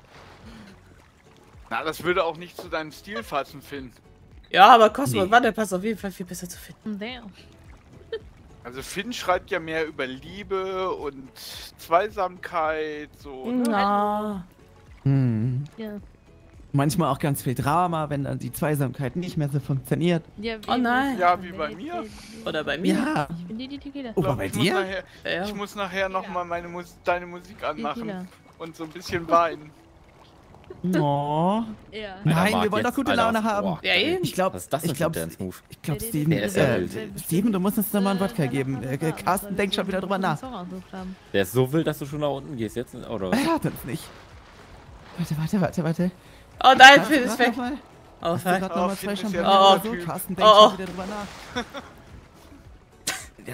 Na, das würde auch nicht zu deinem Stil passen, Finn. Ja, aber Cosmo und Wanda passt auf jeden Fall viel besser zu finden. Damn. Also Finn schreibt ja mehr über Liebe und Zweisamkeit, so. Ne? Na. Hm. Ja. Manchmal auch ganz viel Drama, wenn dann die Zweisamkeit nicht mehr so funktioniert. Ja, Oh nein. Ja, wie bei mir. Oder bei mir. Ja. Ich bin die Tequila. Oh, bei Ich muss dir? nachher, Ja. ich muss nachher nochmal deine Musik anmachen Tequila. und so ein bisschen weinen. Oh. Ja. Nein, Marc, wir wollen doch jetzt, gute Alter. Laune haben. Boah, Ja, eben. Ich glaube, Was ist das denn für ein Dance-Move? Steven, Der ist ja wild. Steven, du musst uns doch mal einen Wodka geben. Carsten denkt schon wieder drüber nach. Der ist so wild, dass du schon nach unten gehst jetzt, oder? Er hört uns nicht. Warte. Oh nein, Carsten, Finn ist rat weg. noch mal. Oh Hast du fuck. grad noch mal Finn zwei ist ja Champagner Oh, oder so? okay. Carsten denkt Oh. schon wieder drüber nach. Ja,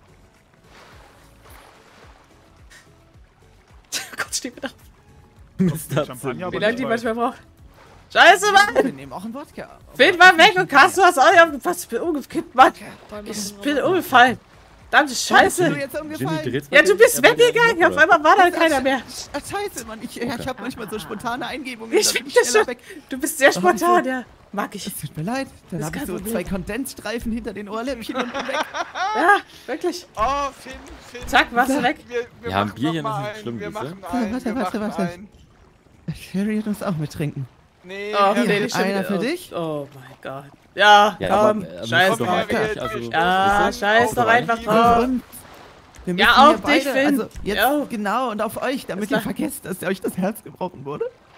Gott, steht wieder auf. Ist das Champagner, Wie aber lange nicht die weit. manchmal braucht. Scheiße, Mann! wir nehmen auch einen Wodka. Finn war weg und Carsten, du hast auch nicht aufgepasst. Ich bin umgekippt, Mann. Ich bin umgefallen. Verdammte Bist du Scheiße. jetzt Jimmy, umgefallen? dreht's Ja, bei du dir? bist Ja, bei dir weggegangen. auch, Auf oder? einmal war da keiner mehr. Scheiße, Mann. Ich hab manchmal so spontane Eingebungen. Ich dann bin merke das schneller schon. weg. Du bist sehr spontan, ja. Mag ich. Es tut mir leid. Dann Das ist habe ich kein so Problem. 2 Kondensstreifen hinter den Ohrläppchen und bin weg. Ja, wirklich. Oh, Finn. Zack, warst du weg. Wir Ja, ein machen Bierchen noch mal ist nicht einen, schlimm, wir siehste? machen einen, Warte. einen. Harriet muss auch mittrinken. Nee, Oh, Harry, nee, nicht schon einer wieder. für dich? Oh mein Gott. Ja, Ja, komm. aber Scheiß musst du drauf. einfach nicht, also, Ja, weißt du? scheiß Auch doch rein. einfach Auf drauf. uns. Wir Ja, müssen auf hier dich, beide, Finn. also jetzt Ja. genau und auf euch, damit Das ihr vergesst, dass euch das Herz gebrochen wurde.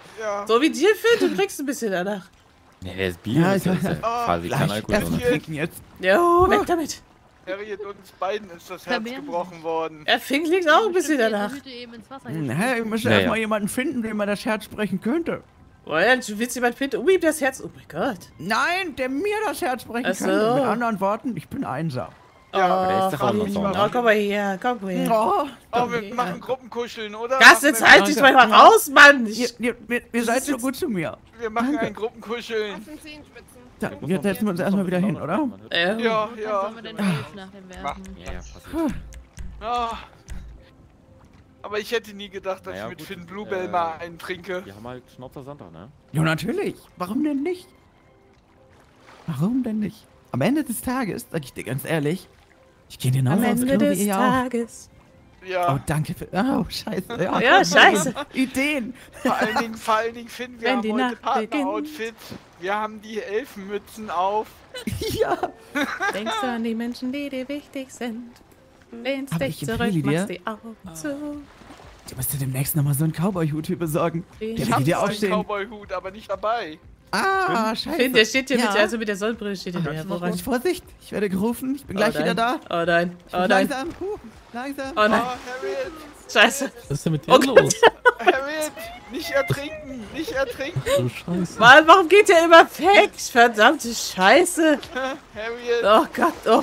Ja. So wie dir, Finn, du kriegst ein bisschen danach. Nee, der ist Bier. Ja, das ist ja quasi kein Alkohol. Erstmal drin. trinken jetzt. Jo, weg damit. Harriet, uns beiden ist das Herz gebrochen worden. Er Finn klingt auch ein bisschen danach. Ich muss Ja, erstmal ja. jemanden finden, dem man das Herz sprechen könnte. Oh ja, du willst jemand finden, um ihm das Herz... Oh mein Gott. Nein, der mir das Herz brechen Ach so. könnte. Mit anderen Worten, ich bin einsam. der ist doch auch noch Finn. so. Oh, komm mal her, komm mal her. Oh, Oh, wir machen Gruppenkuscheln, oder? Gast, jetzt halt dich mal raus, Mann. ihr seid so gut zu mir. Wir machen ein Gruppenkuscheln. Da, jetzt setzen wir uns erstmal wieder hin, oder? Ja, ja. Sollen wir denn Hilfe nach dem werfen? Ja, ja, passiert. Ah. Aber ich hätte nie gedacht, dass Naja, ich mit gut, Finn Bluebell mal einen trinke. Wir haben halt Schnauzer Sonntag, ne? Ja, natürlich. Warum denn nicht? Warum denn nicht? Am Ende des Tages, sag ich dir ganz ehrlich, ich gehe genauso Am aufs Ende Klo wie des ihr auch. Tages. Ja. Oh, danke für... Oh, scheiße. Ja, scheiße. Ideen. Vor allen Dingen, Finn, wir Wenn haben die heute Nacht Partner-Outfit. Wir haben die Elfenmützen auf. Ja. Denkst du an die Menschen, die dir wichtig sind? Lehnst Aber dich ich zurück, empfehle dir- machst die Augen zu. Du musst dir demnächst nochmal so einen Cowboy-Hut hier besorgen. Ich Der Ich wird dir hab einen aufstehen. Cowboy-Hut, aber nicht dabei. Ah, scheiße. Finn, der steht hier Ja. mit der Sonnenbrille steht hier hervorragend. Vorsicht, ich werde gerufen. Ich bin gleich wieder da. Oh nein, Ich bin oh nein, langsam. Langsam. oh nein. Oh, Harriet, Scheiße. Was ist denn mit dir Oh Gott. los? Harriet, nicht ertrinken, nicht ertrinken. Du Scheiße. Mann, warum geht der immer weg? Verdammte Scheiße. Harriet, Oh Gott, oh.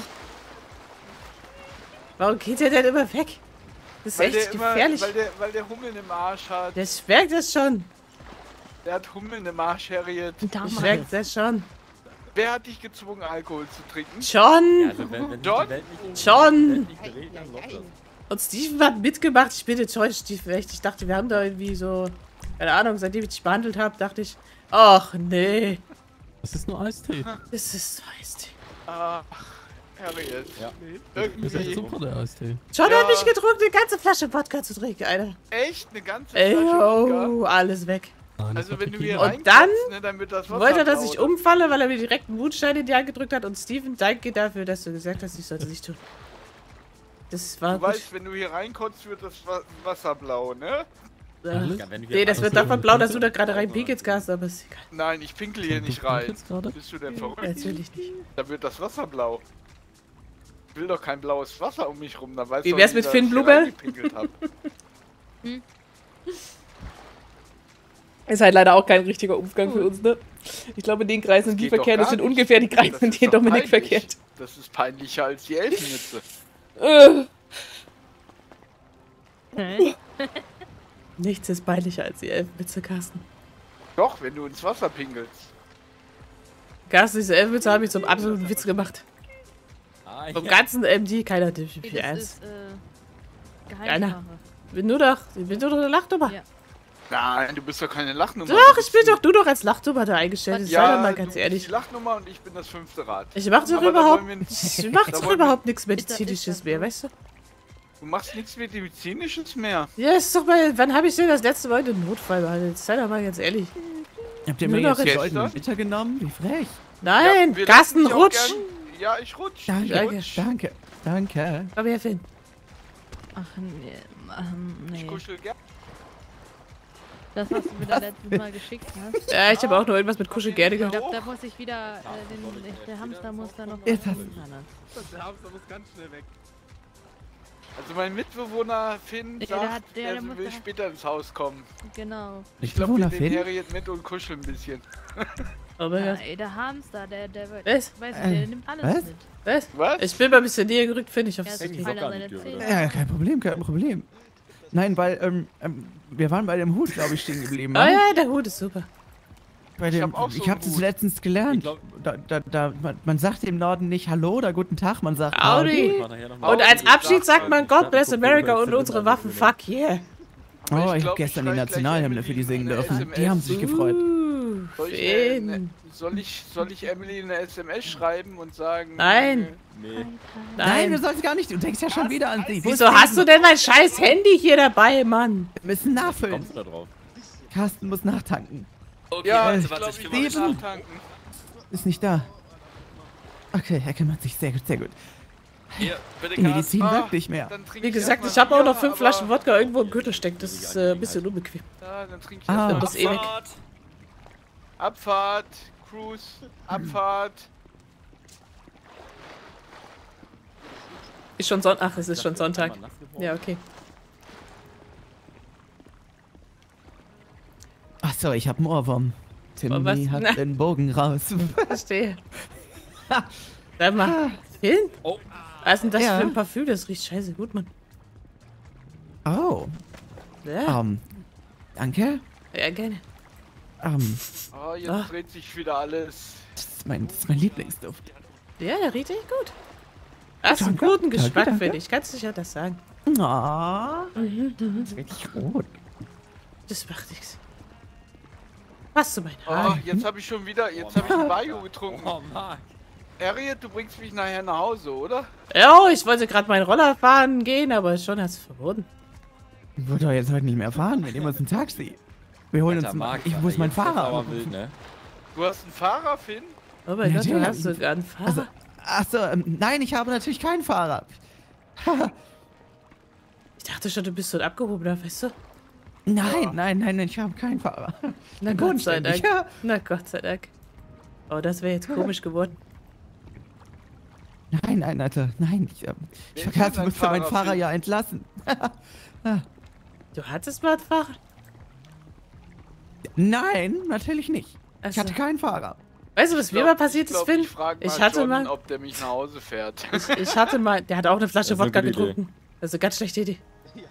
Warum geht der denn immer weg? Das ist weil echt der immer, gefährlich. weil der Hummeln im Arsch hat. Der schmeckt das schon. Der hat Hummeln im Arsch, Harriet. Schmeckt das schon. Wer hat dich gezwungen, Alkohol zu trinken? Schon. Ja, also wenn sich John? die Welt nicht, Schon. nicht dreht, dann läuft das. Und Steven hat mitgemacht. Ich bin enttäuscht. Ich dachte, wir haben da irgendwie so... Keine Ahnung, seitdem ich dich behandelt habe, dachte ich... Ach, nee. Das ist nur Eistee. Das ist so Eistee. Ach, Harriet. Ja. Das ist echt Irgendwie. super, der Eistee. John Ja. hat mich gedrückt, eine ganze Flasche Wodka zu trinken, Alter. Echt? Eine ganze Ey, Flasche Wodka? oh, alles weg. Nein, das Also war wenn du Tequila. hier Und dann reinkotzt, ne, dann wird das Wasser Wollte er, dass blau, ich oder? umfalle, weil er mir direkt einen Wutstein in die Hand gedrückt hat. Und Steven, danke dafür, dass du gesagt hast, ich sollte es nicht tun. Das war Du gut. weißt, wenn du hier reinkotzt, wird das Wasser blau, ne? Alles? Ja, wenn du hier Nee, das rein- wird davon blau, dass du da gerade rein pinkelst, Gast, aber ist egal. Nein, ich pinkel hier Du nicht rein. pinkelst gerade? Bist du denn verrückt? Natürlich nicht. Da wird das Wasser blau. Ich will doch kein blaues Wasser um mich rum, dann weißt Wie du, wär's mit Finn dass ich hier Bluebell? reingepinkelt hab. Ist halt leider auch kein richtiger Umgang für uns, ne? Ich glaube, in den Kreisen, in die geht doch verkehren, das gar sind nicht. ungefähr die Kreise, Das in ist denen doch Dominik peinlich. verkehrt. Das ist peinlicher als die Elfenmütze. Nichts ist peinlicher als die Elfenwitze, Carsten. Doch, wenn du ins Wasser pinkelst. Carsten, diese Elfenwitze haben mich zum absoluten Witz gemacht. Ah, Vom ja. ganzen MD, keiner nimmt mich Das ernst. ist, Keiner. Ich bin nur doch eine Lachnummer. Ja. Nein, du bist doch keine Lachnummer. Doch, Du ich bin bist doch nur noch als Lachnummer da eingestellt. Was? Sei doch Ja, mal du ganz bist ehrlich. die Lachnummer und ich bin das 5. Rad. Ich mach doch Aber da überhaupt, wollen wir nicht- ich mach da doch wollen wir- überhaupt nichts Ist das Medizinisches mehr, so? weißt du? Du machst nichts Medizinisches mehr. Ja, ist doch mal, wann habe ich denn das letzte Mal einen Notfall behandelt? Sei doch mal ganz ehrlich. Habt ihr Nur mir noch jetzt jetzt, goldenen ne? Bitter genommen? Wie frech. Nein, Ja, wir Carsten, lassen dich auch rutsch! gern- Ja, ich rutsch. Danke, Ich Danke. rutsch. danke, danke. Komm her, Finn. Ach, nee. Ich Nee. kuschel gern. Das, was du mir da letztes Mal geschickt hast. Ja, ich habe auch noch irgendwas mit Kuschel gerne Ich gehabt. glaube, da muss ich wieder, der Hamster muss da noch Jetzt was hast dran. Der Hamster muss ganz schnell weg. Also mein Mitbewohner Finn Ja, sagt, der er muss will da- später ins Haus kommen. Genau. Ich glaube, wir Mitbewohner nehmen Finn? Harriet mit und kuscheln ein bisschen. Oh mein Ja, Gott. ey, der Hamster, der wird. Was? Weiß ich, der nimmt alles was? mit. Was? Was? Ich bin mal ein bisschen näher gerückt, Finn. Ich hoffe, Er es ist ist Hey, okay. Teil gar seiner nicht, Zähne. oder? Ja, kein Problem, kein Problem. Nein, weil, wir waren bei dem Hut, glaube ich, stehen geblieben. Oh ne? ja, der Hut ist super. Bei dem, hab auch so ich einen habe das Hut. letztens gelernt. Ich glaub- Man sagt im Norden nicht Hallo oder Guten Tag, man sagt Audi. Ich mach nachher noch mal- Und als Abschied sagt man Ich God dachte, bless guck, America guck, und guck, unsere guck, Waffen. guck, Fuck yeah. Oh, ich habe glaub, gestern die schreib gleich Nationalhymne für die Emily singen eine dürfen. Die SMS. haben sich gefreut. Finn. Soll ich Emily eine SMS schreiben und sagen... Nein. Nee. Nein, du Nein. sollst gar nicht. Du denkst ja schon wieder an sie. Wo Wieso ist hast du denn mein scheiß Handy hier dabei, Mann? Wir müssen nachfüllen. Kommst du da drauf? Carsten muss nachtanken. Okay, Ja, warte, ich warte, glaube, ich ich will muss mal. nachtanken. Ist nicht da. Okay, er kümmert sich. Sehr gut, sehr gut. Hier, bitte Die Medizin Ah, wirkt nicht mehr. dann trink Wie ich gesagt, erst ich mal habe auch noch Bier, 5 Flaschen aber- Wodka irgendwo im Gürtel steckt. Das ist ein bisschen unbequem. Ja, dann trinke ich Ah. erst mal Das ist eh weg. Abfahrt. Abfahrt, Cruise, Abfahrt. Ist schon Sonntag. Ach, es ist schon Sonntag. Ja, okay. Achso, ich habe einen Ohrwurm. Oh, was? Timmy hat Na. den Bogen raus. Verstehe. Sag mal, Phil? Oh. Was ist denn das Ja. für ein Parfüm? Das riecht scheiße gut, Mann. Oh, Ja, danke. ja gerne. Oh, jetzt Ah. dreht sich wieder alles. Das ist mein Lieblingsduft. Ja, der riecht echt gut. Hast einen Danke, guten danke, Geschmack, danke. finde ich. Kannst du sicher das sagen. Oh, das ist richtig rot. Das macht nichts. Was zu meinen Oh, Haaren? jetzt habe ich schon wieder, jetzt habe ich ein Bayo getrunken. Oh Mann. Harriet, du bringst mich nachher nach Hause, oder? Ja, ich wollte gerade meinen Roller fahren gehen, aber schon hast du verboten. Ich würde doch jetzt heute nicht mehr fahren. Wir nehmen uns ein Taxi. Wir holen uns ein... Ich muss meinen Fahrer anrufen. ne? Du hast einen Fahrer, Finn? Oh mein Gott, du Natürlich. hast sogar einen Fahrer. Also, achso, nein, ich habe natürlich keinen Fahrer. Ich dachte schon, du bist so ein Abgehobener, weißt du? Nein, ich habe keinen Fahrer. Na Gott sei Dank. Bodenständig, ja. Na Gott sei Dank. Oh, das wäre jetzt komisch geworden. Nein, Alter, nein. Ich Wer ist vergaß, denn musste meinen dein Fahrer Fahrer, ja entlassen. Du hattest mal einen Fahrer? Nein, natürlich nicht. Ich Achso. hatte keinen Fahrer. Weißt du, was mir mal passiert ist, Finn? Ich frage Ich mal hatte John, mal... ob der mich nach Hause fährt. Ich hatte mal... Der hat auch eine Flasche Das ist eine Wodka gute Idee. getrunken. Das ist eine ganz schlechte Idee.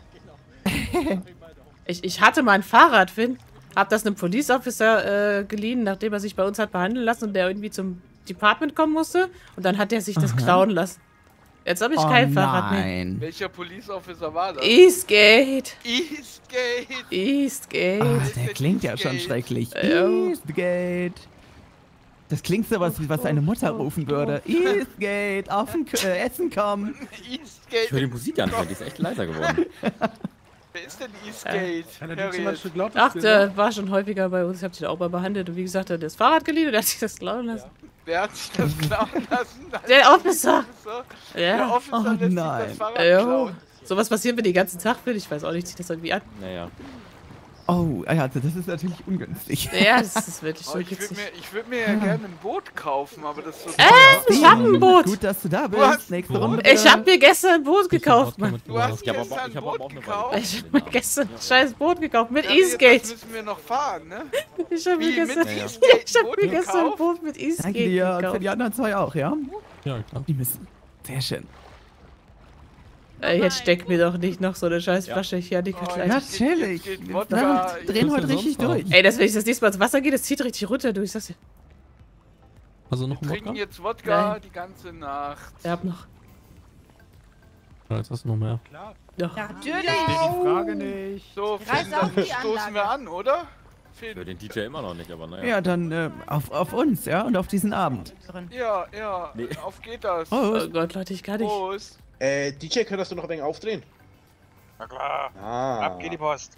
Ich hatte mal ein Fahrrad, Finn. Hab das einem Police Officer geliehen, nachdem er sich bei uns hat behandeln lassen und der irgendwie zum Department kommen musste. Und dann hat er sich das klauen lassen. Jetzt habe ich kein Fahrrad mehr. Nein. Welcher Police Officer war das? Eastgate. Eastgate. Eastgate. Ah, der klingt ja schon schrecklich. Ja. Eastgate. Das klingt so was eine Mutter rufen würde. Eastgate, auf ein Essen kommen. Eastgate. Ich höre die Musik gar nicht mehr, die ist echt leiser geworden. Wer ist denn Eastgate? Kann er nicht so mal ein Harriet. Stück lauter Ach, spielen, der war schon häufiger bei uns. Ich hab den auch mal behandelt. Und wie gesagt, er hat das Fahrrad geliehen und er hat sich das klauen lassen. Wer hat sich das klauen lassen? Der Officer. Der Der Officer. Officer Oh lässt sich nein. das Fahrrad Jo. klauen. Sowas passiert mir den ganzen Tag, Phil. Ich weiß auch nicht, zieht das irgendwie an. Naja. Oh, ja, das ist natürlich ungünstig. Ja, das ist wirklich Oh, so ich würde witzig. mir ja gerne ein Boot kaufen, aber das ist so Ich hab ein Boot. Gut, dass du da Du hast bist. Nächste ein Runde. Boot? Ich hab mir gestern ein Boot gekauft, Mann. Du hast Ich hab gestern aber- ein ich hab aber Boot auch eine gekauft? Weile- Ich hab mir gestern ein scheiß Boot gekauft mit Harriet, Eastgate. Das müssen wir noch fahren, ne? Ich hab mir Wie, mit gestern, Eastgate ich hab Boot mir gestern ein gekauft? Boot mit Eastgate Danke dir und für gekauft. die anderen zwei auch, ja? Ja, klar. Die müssen. Sehr schön. Jetzt steck mir doch nicht noch so eine scheiß Flasche hier an die Oh, Kleid. jetzt Natürlich. geht Wir Wodka. drehen heute Was richtig sonst noch? durch. Ey, wenn ich das nächste Mal ins Wasser gehe, das zieht richtig runter, du. Ich sag's dir. Also noch ein Trinken Wodka? jetzt Wodka Nein. die ganze Nacht. Ich hab noch. Ja, jetzt hast du noch mehr. Doch. Natürlich. Die Frage nicht. So, Reiß Finn, auf dann die stoßen Anlage. wir an, oder? Für Finn. den DJ immer noch nicht, aber naja. Ja, dann auf uns, ja? Und auf diesen Abend. Ja, ja. Nee. Auf geht das. Oh, Oh Gott, Leute, ich kann nicht. Prost. DJ, könntest du noch ein wenig aufdrehen? Na klar. Ah. Ab geht die Post.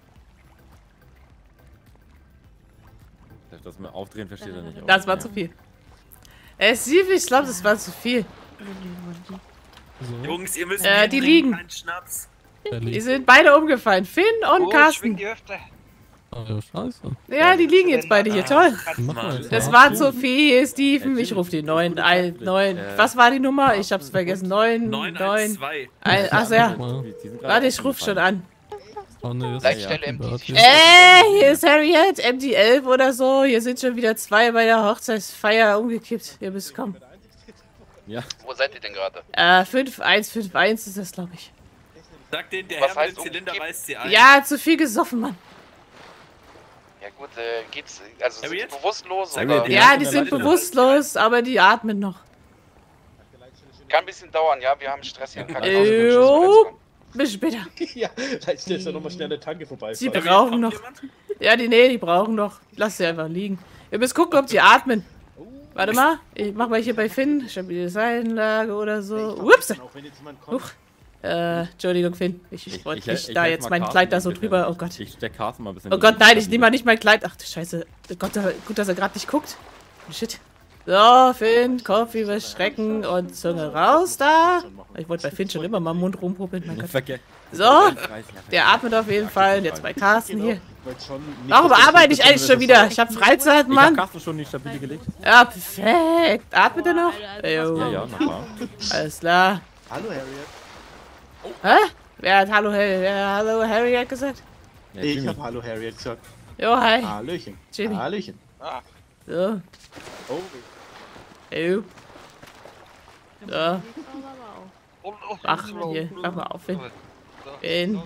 Das mit Aufdrehen versteht er nicht. Das war zu viel. Steve, ich glaube, das war zu viel. So, Jungs, ihr müsst Die liegen. Keinen Schnaps. der Die liegt. sind beide umgefallen. Finn und Carsten. Oh, ja, scheiße. Ja, die liegen jetzt beide hier. Toll. Mach mal jetzt Das mal. war zu viel, Steven. Ich rufe die 9. Was war die Nummer? Ich hab's vergessen. 9. 912. Achso, ja. Mal. Die sind gerade Warte, ich ruf schon an. Oh, nee, das Leitstelle ist MD. hier. Hier ist Harriet, MD11 oder so. Hier sind schon wieder 2 bei der Hochzeitsfeier umgekippt. Ihr müsst kommen. Ja. Wo seid ihr denn gerade? 5151 ist das, glaube ich. Sag denen, der Was Herr mit heißt dem Zylinder umgekippt? weist sie ein. Ja, zu viel gesoffen, Mann. Ja gut, geht's. Also sind die bewusstlos Sag oder? mir, Ja, die sind bewusstlos, aber die atmen noch. Kann ein bisschen dauern, ja. Wir haben Stress hier im Jo. Bis später. Ja, vielleicht lässt er nochmal schnell eine Tanke vorbei. Sie brauchen noch. Ja, die brauchen noch. Lass sie einfach liegen. Ihr müsst gucken, ob die atmen. Warte mal. Ich mach mal hier bei Finn. Stabile Seitenlage oder so. Ups. Huch. Entschuldigung, Finn. Ich wollte nicht da helf jetzt mal mein Carsten Kleid da so bitte. drüber. Oh Gott. Ich steck Carsten mal ein bisschen. Oh Gott, nein, ich nehme mal nicht mein Kleid. Ach du Scheiße. Gott, gut, dass er gerade nicht guckt. Shit. So, Finn, Kopf überstrecken und Zunge raus da. Ich wollte bei Finn schon immer mal im Mund rumpuppeln, mein Gott. So, der atmet auf jeden Fall. Und jetzt bei Carsten hier. Warum arbeite ich eigentlich schon wieder? Ich habe Freizeit, Mann. Ich hab Carsten schon in die Stabile gelegt. Ja, perfekt. Atmet er noch? Jo. Ja, na klar. Alles klar. Hallo, Harriet. Hä? Wer hat Hallo Harriet gesagt? Ja, Ich hab Hallo, Harriet gesagt. Jo, hi. Hallöchen. Jimmy. Hallöchen. So. Oh. Jo. So. Ach, hier. Mach mal auf, Finn. Finn.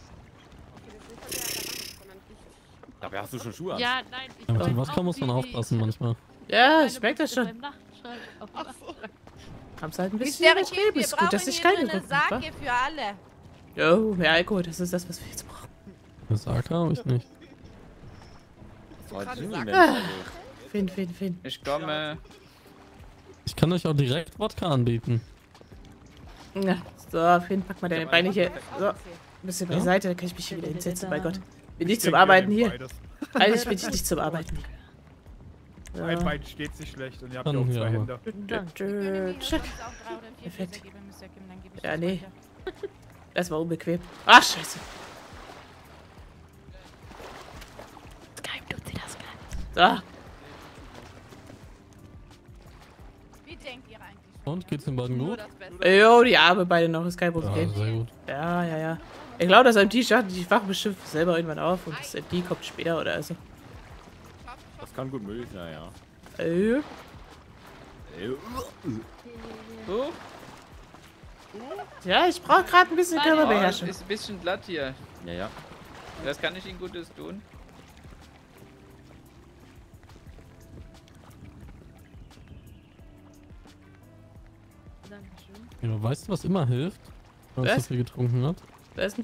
Dabei hast du schon Schuhe an. Ja, nein, ich Ja, mit dem Wodka muss man aufpassen manchmal. Ja, ich merk das schon. Hab's halt ein bisschen Problem. Ist gut, dass ich keine Rücken habe. für alle. Jo, mehr Alkohol, das ist das, was wir jetzt brauchen. Das Sake habe ich nicht. Finn. Ich komme. Ich kann euch auch direkt Wodka anbieten. Ja, so, Finn, pack mal deine Beine hier. So, ein bisschen beiseite, dann kann ich mich hier wieder hinsetzen, bei Gott. Bin nicht zum Arbeiten hier. Eigentlich bin ich nicht zum Arbeiten hier. So. Ein Bein steht sich schlecht und ihr habt Dann ja auch hier zwei aber. Hände. Check. Perfekt. Ja, nee. Das war unbequem. Ach, scheiße. Skype tut sie das gar nicht. Wie denkt ihr eigentlich? Und, geht's den beiden gut? So. Jo, die Arme beide noch, ist kein Problem. Ja, sehr gut. Ja. Ich glaube, das MD startet die wachen bestimmt selber irgendwann auf und das MD kommt später oder so. Das kann gut möglich sein, ja. Ja, ich brauche gerade ein bisschen Körperbeherrschung. Ist ein bisschen glatt hier. Ja. Das kann ich Ihnen Gutes tun. Ja, weißt du, was immer hilft? Wenn man Was? zu viel getrunken hat? Wer ist denn?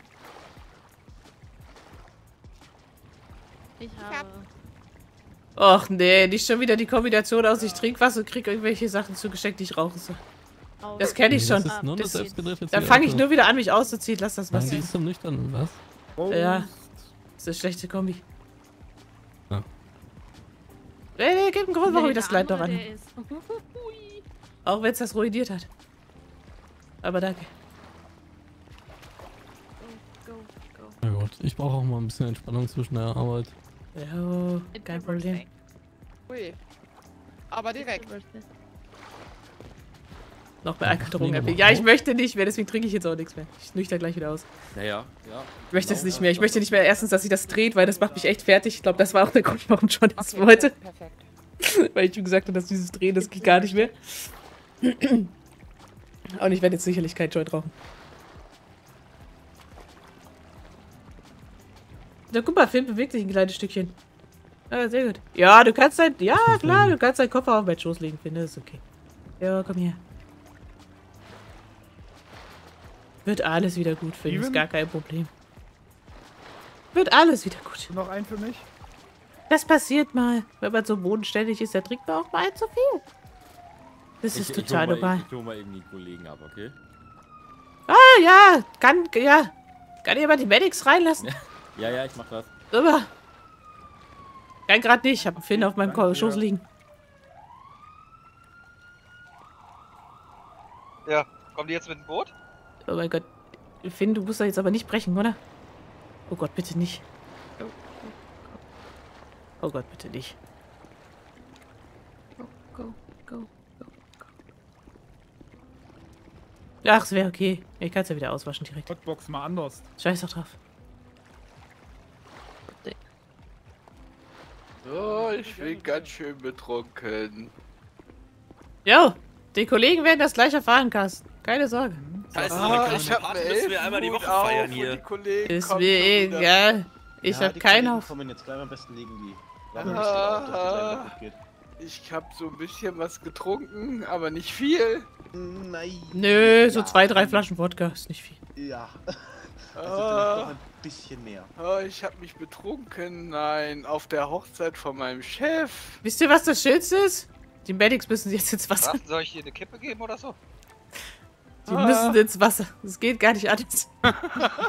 Ich habe. Och nee, nicht schon wieder die Kombination aus ich trinke was und krieg irgendwelche Sachen zugesteckt, die ich rauchen soll. Das kenne ich schon. Das ist nur das selbstgedrehte Da fange ich Zigarette. nur wieder an, mich auszuziehen. Lass das Nein, was. die ist zum Nüchtern, was? Ja. Das ist eine schlechte Kombi. Ja. Nee, gibt einen Grund, warum ich das Kleid noch an. Der ist. Auch wenn es das ruiniert hat. Aber danke. Ja gut, ich brauche auch mal ein bisschen Entspannung zwischen der Arbeit. Ja, kein Problem. Ui. Aber direkt. Noch mehr Alkohol drum. Ja, ich möchte nicht mehr, deswegen trinke ich jetzt auch nichts mehr. Ich nüchter gleich wieder aus. Naja, Ich möchte es nicht mehr. Ich möchte nicht mehr erstens, dass sich das dreht, weil das macht mich echt fertig. Ich glaube, das war auch der Grund, warum John das wollte. Perfekt. Weil ich ihm gesagt habe, dass dieses Drehen, das geht gar nicht mehr. Und ich werde jetzt sicherlich kein Joint rauchen. Na guck mal, Finn bewegt sich ein kleines Stückchen. Ja, sehr gut. Ja, du kannst dein... Ja, klar, du kannst deinen Kopf auf meinen Schoß legen, Finn. Das ist okay. Ja, komm her. Wird alles wieder gut, Finn. Ist gar kein Problem. Wird alles wieder gut. Noch einen für mich? Das passiert mal. Wenn man so bodenständig ist, dann trinkt man auch mal zu viel. Das ist total normal. Ich hol mal eben die Kollegen ab, okay? Ah, ja. Kann jemand die Medics reinlassen? Ja, ich mach das. Super. Kann gerade nicht. Ich habe einen Finn auf meinem Schoß liegen. Ja, kommen die jetzt mit dem Boot? Oh mein Gott. Finn, du musst da jetzt aber nicht brechen, oder? Oh Gott, bitte nicht. Oh Gott, bitte nicht. Go. Ach, es wäre okay. Ich kann es ja wieder auswaschen direkt. Hotbox mal anders. Scheiß doch drauf. Oh, ich bin ganz schön betrunken. Jo, die Kollegen werden das gleich erfahren, Carsten. Keine Sorge. Ich hab eine müssen wir einmal die Woche feiern hier. Ist mir egal. Ich hab keinen auf. Kommen jetzt gleich am besten liegen die. Ich hab so ein bisschen was getrunken, aber nicht viel. Nein. Nö, so 2, 3 Flaschen Wodka ist nicht viel. Ja. Also vielleicht noch ein bisschen mehr. Oh, ich hab mich betrunken. Nein, auf der Hochzeit von meinem Chef. Wisst ihr, was das Schönste ist? Die Medics müssen jetzt ins Wasser. Was? Soll ich hier eine Kippe geben oder so? Die müssen ins Wasser. Das geht gar nicht anders.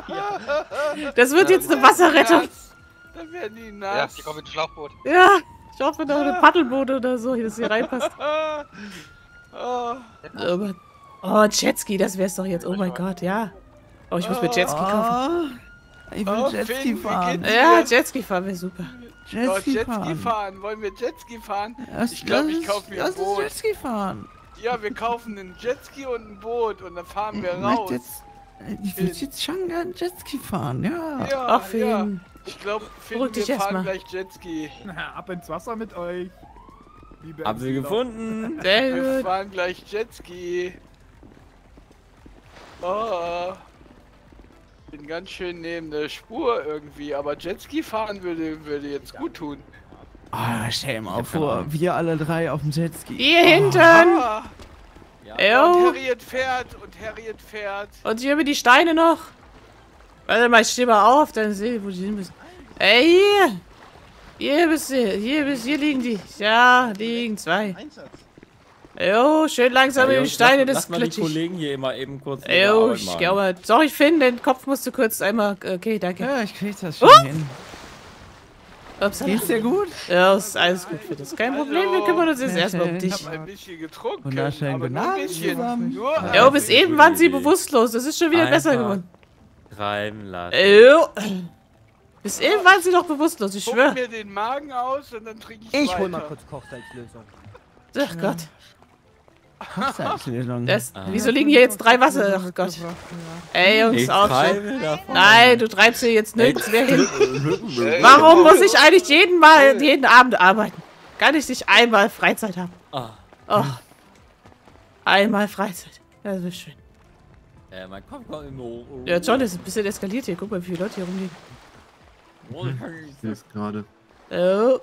Das wird jetzt eine Wasserrettung. Dann werden die Ja, nass. die kommen mit dem Schlauchboot. Ja, Ich hoffe, da eine Paddelboot oder so, dass hier reinpasst. Oh, Mann. Oh, Jetski, das wär's doch jetzt. Oh mein Gott, ja. Oh, ich muss mir Jetski kaufen. Ich will Jetski fahren. Ja, Jetski fahren wäre super. Jetski fahren. Wollen wir Jetski fahren? Ich glaube, ich kaufe mir ein Lass uns Boot. Jetski fahren. Ja, wir kaufen einen Jetski und ein Boot und dann fahren wir raus. Ich will jetzt schon gerne Jetski fahren, ja. Ja, Ach, Finn. Ich glaube, Beruhig dich wir erst fahren mal. gleich Jetski. Na, ab ins Wasser mit euch. Liebe Haben sie gefunden. Sehr Wir gut. fahren gleich Jetski. Oh. Bin ganz schön neben der Spur irgendwie, aber Jetski fahren würde jetzt gut tun. Ah, stell dir mal vor, wir alle drei auf dem Jetski. Hier hinten. Ah. Und Jo. Harriet fährt. Und hier über die Steine noch. Warte mal, ich stehe mal auf, dann sehe ich, wo die hin müssen. Ey, hier. Hier liegen die. Ja, liegen zwei. Jo, schön langsam über die Steine, das Lass mal die glitschig. Kollegen hier immer eben kurz. Jo, ich glaube. Sorry, Finn, den Kopf musst du kurz einmal. Okay, danke. Ja, ich krieg das schon hin. Upsala. Geht's dir gut? Ja, ist alles gut für das. Kein Problem, wir kümmern uns jetzt erstmal um dich. Ich habe ein bisschen getrunken. Wunderschönen aber guten nur ein Abend bisschen. zusammen. Nur Jo, bis eben waren sie bewusstlos. Das ist schon wieder besser Einfach geworden. Treiben lassen. Jo. Bis eben waren sie doch bewusstlos, ich Guck schwöre. mir den Magen aus und dann trinke ich Ich hol mal weiter. kurz Kochsalzlösung. Ach Gott. Kochsalzlösung. Wieso liegen hier jetzt 3 Wasser? Ach Gott. Ey, Jungs, Ich aufstehen. treibe davon. Nein, du treibst hier jetzt nirgends mehr hin. Warum muss ich eigentlich jeden Abend arbeiten? Kann ich nicht einmal Freizeit haben? Oh. Einmal Freizeit. Das ist schön. Mein Kopf kommt immer hoch. Ja, John, das ist ein bisschen eskaliert hier. Guck mal, wie viele Leute hier rumliegen. Ich sehe es gerade. Oh.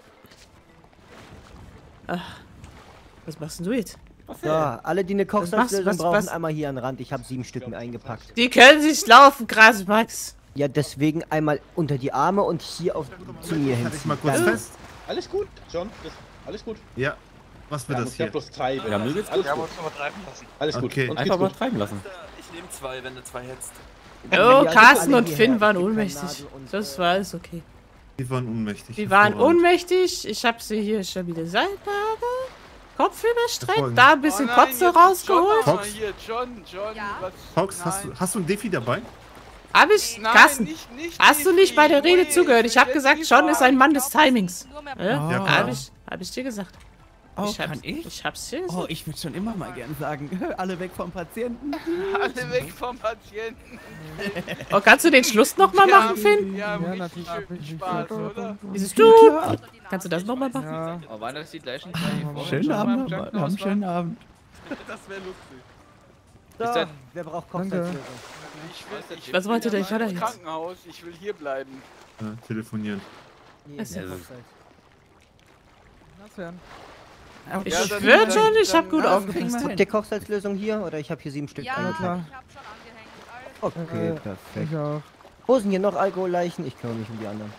Ach. Was machst denn du jetzt? So, alle, die eine Kochsalzlösung was- brauchen, was- einmal hier an den Rand. Ich habe 7 Stück eingepackt. Die können sich laufen, krass, Max. Ja, deswegen einmal unter die Arme und hier zu mir hin. Halt dich mal kurz Dann- fest. Alles gut, John. Alles gut. Ja. Was wird Ja, das muss ja hier? bloß treiben. Ja, mir geht's Alles gut. Wir haben gut. uns nur treiben lassen. Alles gut. Okay. Uns Einfach geht's mal gut. treiben lassen. Ich nehme 2, wenn du 2 hättest. Oh, Ja, Carsten alle und Finn hierher. waren Ich geb keinen ohnmächtig. Nadel und, Das war alles okay. Die waren ohnmächtig. Die waren Hervorragend. ohnmächtig. Ich habe sie hier stabile Seitenlage. Kopf überstreckt. Hervorragend. Da ein bisschen Oh nein, Kotze jetzt rausgeholt. John, Fox? hier, John, was? Fox, Nein. hast du ein Defi dabei? Hab ich, Nein, Carsten, nicht hast du nicht bei der Rede zugehört? Ich habe gesagt, John ist ein Mann des Timings. Nur mehr Ja, Ja, klar. hab ich dir gesagt. Oh, Ich hab's- kann ich? Ich hab's dir Oh, gesagt. ich würde schon immer mal gern sagen, alle weg vom Patienten. Alle weg vom Patienten. Oh, kannst du den Schluss nochmal machen, Finn? Ja, richtig natürlich hab ich Spaß, oder? Dieses Du. Kannst du das nochmal machen? Ja. Aber waren das die gleichen Schönen Abend, haben schönen Abend. Das wäre lustig. So, wer braucht Kochsalzlösung? Ich Was wollte der Vater ins jetzt? Krankenhaus, ich will hier bleiben. Telefonieren. Hier, Also- Kochsalz. Das wären. Ich Ja, dann- schwör schon, ich hab dann- gut dann- aufgepasst. Habt ihr Kochsalzlösung hier? Oder ich habe hier 7 Stück Ja, ich eingepackt. hab schon angehängt. Alles Okay, perfekt. Ich auch. Wo sind hier noch Alkoholleichen? Ich kümmere mich um die anderen.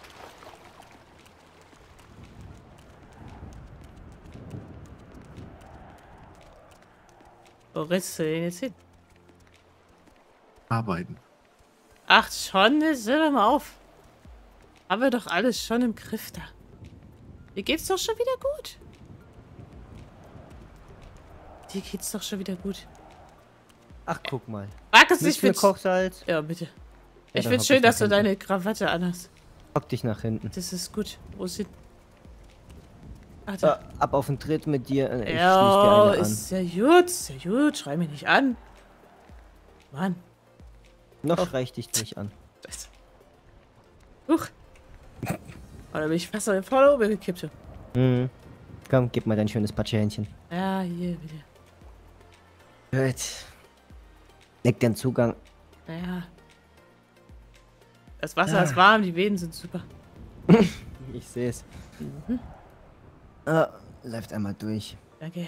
Wo rittst du den jetzt hin? Arbeiten. Ach schon, jetzt hör doch mal auf. Haben wir doch alles schon im Griff da. Dir geht's doch schon wieder gut. Dir geht's doch schon wieder gut. Ach, guck mal. Markus, ich Willst du eine find's... Kochsalz? Ja, bitte. Ja, Ich dann find's hock schön, ich dass du nach hinten. deine Krawatte anhast. Hock dich nach hinten. Das ist gut. Wo ist sie? Ach, So, da. ab auf den Tritt mit dir. Ich schließ dir Ja, eine an. ist ja gut, ist ja gut. Schrei mich nicht an. Mann. Noch schrei ich dich nicht an. Das. Huch. Oder bin ich fast voll oben gekippt. Mhm. Komm, gib mal dein schönes Patschehändchen. Ja, hier, bitte. Gut. Leg den Zugang. Naja. Das Wasser ist warm, die Venen sind super. Ich sehe es. Läuft einmal durch. Danke.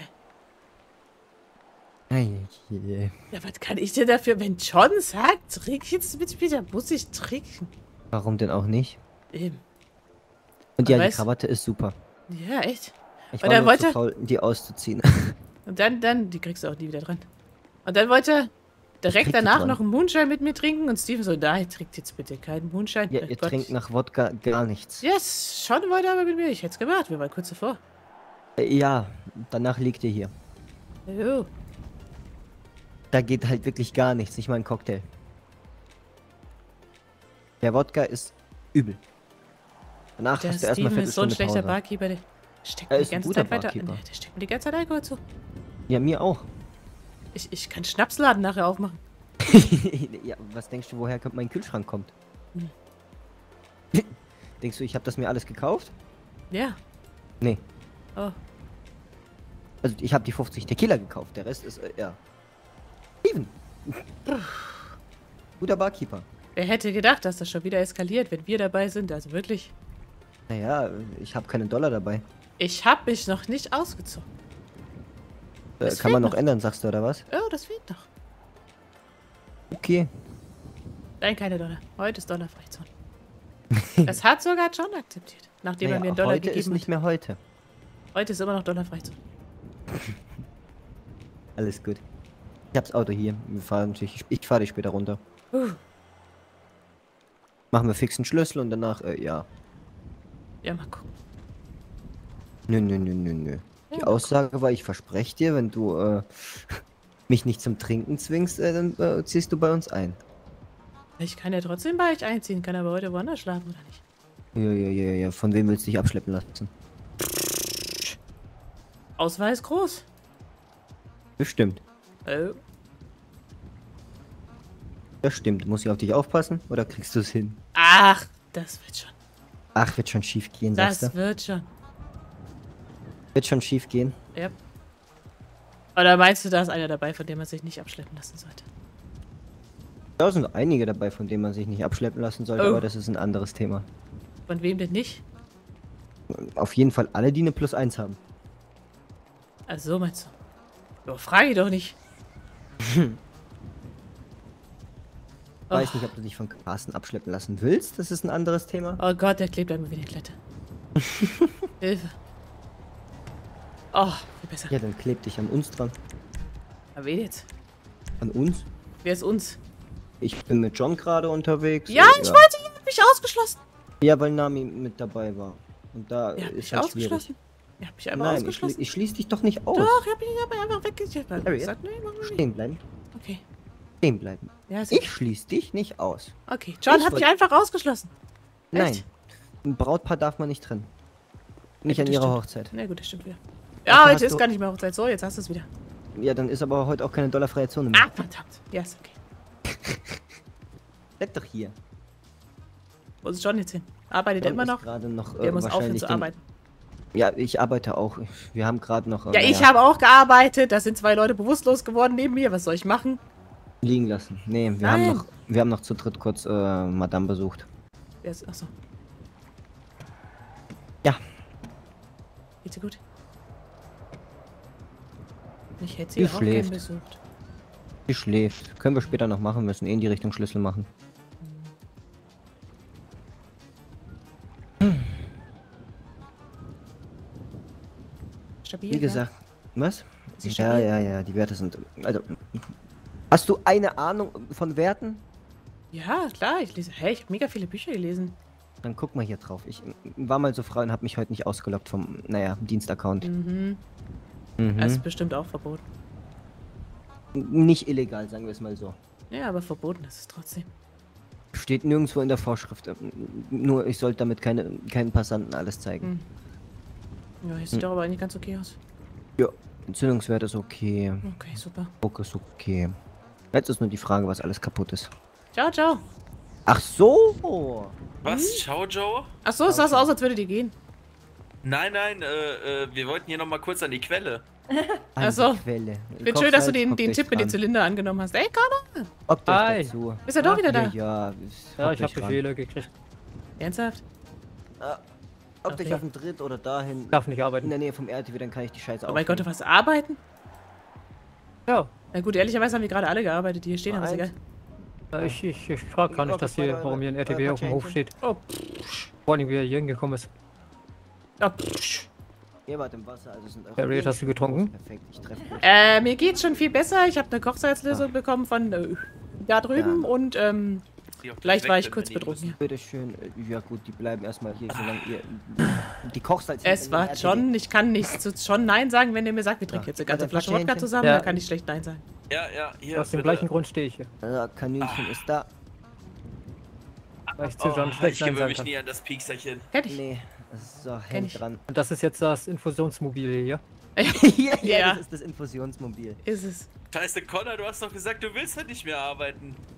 Ei. Ja, was kann ich denn dafür, wenn John sagt, trink jetzt bitte wieder, muss ich trinken. Warum denn auch nicht? Eben. Und ja, Man die weiß- Krawatte ist super. Ja, echt. Ich Und war er nur zu wollte- faul, die auszuziehen. Und dann, die kriegst du auch nie wieder dran. Und dann wollte direkt danach dran. noch einen Moonshine mit mir trinken und Steven so, nein, trinkt jetzt bitte keinen Moonshine. Ja, ihr trinkt nach Wodka gar nichts. Yes, schon weiter aber mit mir. Ich hätte es gemacht, wir waren kurz davor. Ja, danach liegt ihr hier. Jo. Da geht halt wirklich gar nichts, nicht mal ein Cocktail. Der Wodka ist übel. Danach Der hast du erstmal Steven ist so ein Viertelstunde schlechter Pause. Barkeeper, der steckt Er mir ist die ein ganze guter Zeit weiter. Barkeeper. Nee, der steckt mir die ganze Zeit Alkohol zu. Ja, mir auch. Ich kann Schnapsladen nachher aufmachen. Ja, was denkst du, woher mein Kühlschrank kommt? Hm. Denkst du, ich habe das mir alles gekauft? Ja. Nee. Oh. Also ich habe die 50 Tequila gekauft, der Rest ist, ja. Steven. Guter Barkeeper. Wer hätte gedacht, dass das schon wieder eskaliert, wenn wir dabei sind? Also wirklich. Naja, ich habe keinen Dollar dabei. Ich habe mich noch nicht ausgezogen. Das Kann man fehlt noch ändern, sagst du, oder was? Oh, das fehlt noch. Okay. Nein, keine Dollar. Heute ist Dollarfreizone. Das hat sogar John akzeptiert, nachdem er mir einen Dollar heute gegeben ist nicht hat. mehr heute. Heute ist immer noch Dollarfreizone. Alles gut. Ich hab's Auto hier. Wir fahren natürlich. Ich fahre dich später runter. Machen wir fix einen Schlüssel und danach, ja. Ja, mal gucken. Nö. Die Aussage war, ich verspreche dir, wenn du mich nicht zum Trinken zwingst, dann ziehst du bei uns ein. Ich kann ja trotzdem bei euch einziehen, kann aber heute woanders schlafen, oder nicht? Ja. Von wem willst du dich abschleppen lassen? Auswahl ist groß. Bestimmt. Oh. Das stimmt. Muss ich auf dich aufpassen oder kriegst du es hin? Ach, das wird schon. Ach, wird schon schief gehen, Das sagst du? wird schon. Wird schon schief gehen. Ja. Oder meinst du, da ist einer dabei, von dem man sich nicht abschleppen lassen sollte? Da sind einige dabei, von denen man sich nicht abschleppen lassen sollte, Oh. aber das ist ein anderes Thema. Von wem denn nicht? Auf jeden Fall alle, die eine +1 haben. Also so meinst du. Jo, frage ich doch nicht. Ich weiß nicht, ob du dich von Carsten abschleppen lassen willst. Das ist ein anderes Thema. Oh Gott, der klebt einmal wie eine Klette. Hilfe. Oh, viel besser. Ja, dann kleb dich an uns dran. Aber wen jetzt? An uns? Wer ist uns? Ich bin mit John gerade unterwegs. Ja, ich wollte ihn mich ausgeschlossen. Ja, weil Nami mit dabei war. Und da Ja, ist mich halt ausgeschlossen? schwierig. Ja, hab mich einfach Nein, ausgeschlossen. ich schließe dich doch nicht aus. Doch, ich hab ihn einfach weggeschickt. Harriet, Gesagt, nee, machen wir nicht. stehen bleiben. Okay. Stehen bleiben. Ja, sicher. Ich schließe dich nicht aus. Okay, John Ich hat wollt- dich einfach ausgeschlossen. Nein. Echt? Ein Brautpaar darf man nicht trennen. Nicht Ja, an gut, das ihrer stimmt. Hochzeit. Na gut, das stimmt wieder. Dafür Ja, heute hast ist du- gar nicht mehr Hochzeit. So, jetzt hast du es wieder. Ja, dann ist aber heute auch keine dollarfreie Zone mehr. Ah, verdammt. Ja, ist okay. Bleib doch hier. Wo ist John jetzt hin? Arbeitet er John immer ist noch? gerade noch, Der muss aufhören wahrscheinlich zu den- arbeiten. Ja, ich arbeite auch. Wir haben gerade noch. Ja, ich habe auch gearbeitet. Da sind 2 Leute bewusstlos geworden neben mir. Was soll ich machen? liegen lassen. Nee, Nein. wir haben noch zu dritt kurz Madame besucht. Wer ist, achso. Ja. Geht's dir gut? Ich hätte sie Die auch gern schläft. besucht. Sie schläft. Können wir später noch machen, müssen eh in die Richtung Schlüssel machen. Stabil, Wie gesagt, was? Sie Ja, stabil? die Werte sind. Also. Hast du eine Ahnung von Werten? Ja, klar, ich lese. Hey, ich habe mega viele Bücher gelesen. Dann guck mal hier drauf. Ich war mal so frei und habe mich heute nicht ausgeloggt vom, Dienstaccount. Mhm. Mhm. Das ist bestimmt auch verboten. Nicht illegal, sagen wir es mal so. Ja, aber verboten ist es trotzdem. Steht nirgendwo in der Vorschrift. Nur ich sollte damit keinen Passanten alles zeigen. Hm. Ja, hier sieht doch aber eigentlich ganz okay aus. Ja, Entzündungswert ist okay. Okay, super. Druck ist okay. Jetzt ist nur die Frage, was alles kaputt ist. Ciao, ciao. Ach so! Was? Ciao, Joe? Ach so, es sah so aus, als würde die gehen. Nein, wir wollten hier nochmal kurz an die Quelle. Also, Quelle. wird schön, dass du den Tipp mit dem Zylinder angenommen hast. Ey, Connor! Ob Hi. dazu. Bist du doch wieder da? Ja, Ja, ich habe Befehle gekriegt. Ernsthaft? Ob dich Okay. auf den Dritt oder dahin. Darf nicht arbeiten. In der Nähe vom RTW, dann kann ich die Scheiße Oh mein Gott, du warst arbeiten? Ja. Na gut, ehrlicherweise haben wir gerade alle gearbeitet, die hier stehen, aber ist egal. Ich frage gar nicht, dass hier, warum hier ein RTW auf dem Hof steht. Oh, Vor allem, wie er hier hingekommen ist. Oh, psch. Ihr wart im Wasser, also sind eure Harriet, hast du getrunken? Perfekt, ich treffe Mir geht's schon viel besser. Ich habe eine Kochsalzlösung bekommen von da drüben und vielleicht war ich kurz betrunken. Bitte schön. Ja gut, die bleiben erstmal hier, solange ihr die Kochsalz... Es war John, ich kann nicht zu John Nein sagen, wenn er mir sagt, wir trinken jetzt eine ganze Flasche Wodka zusammen, Ja. dann kann ich schlecht Nein sagen. Ja, hier. Aus dem gleichen Grund stehe ich hier. Kaninchen ist da. Weil ich zu John schlecht Ich Nein gewöhne sagen mich kann. nie an das Piekserchen. Kenn ich. Nee, das ist so hängt dran. Und das ist jetzt das Infusionsmobil hier. Ja, das ist das Infusionsmobil. Ist es. Scheiße, Connor, du hast doch gesagt, du willst halt nicht mehr arbeiten.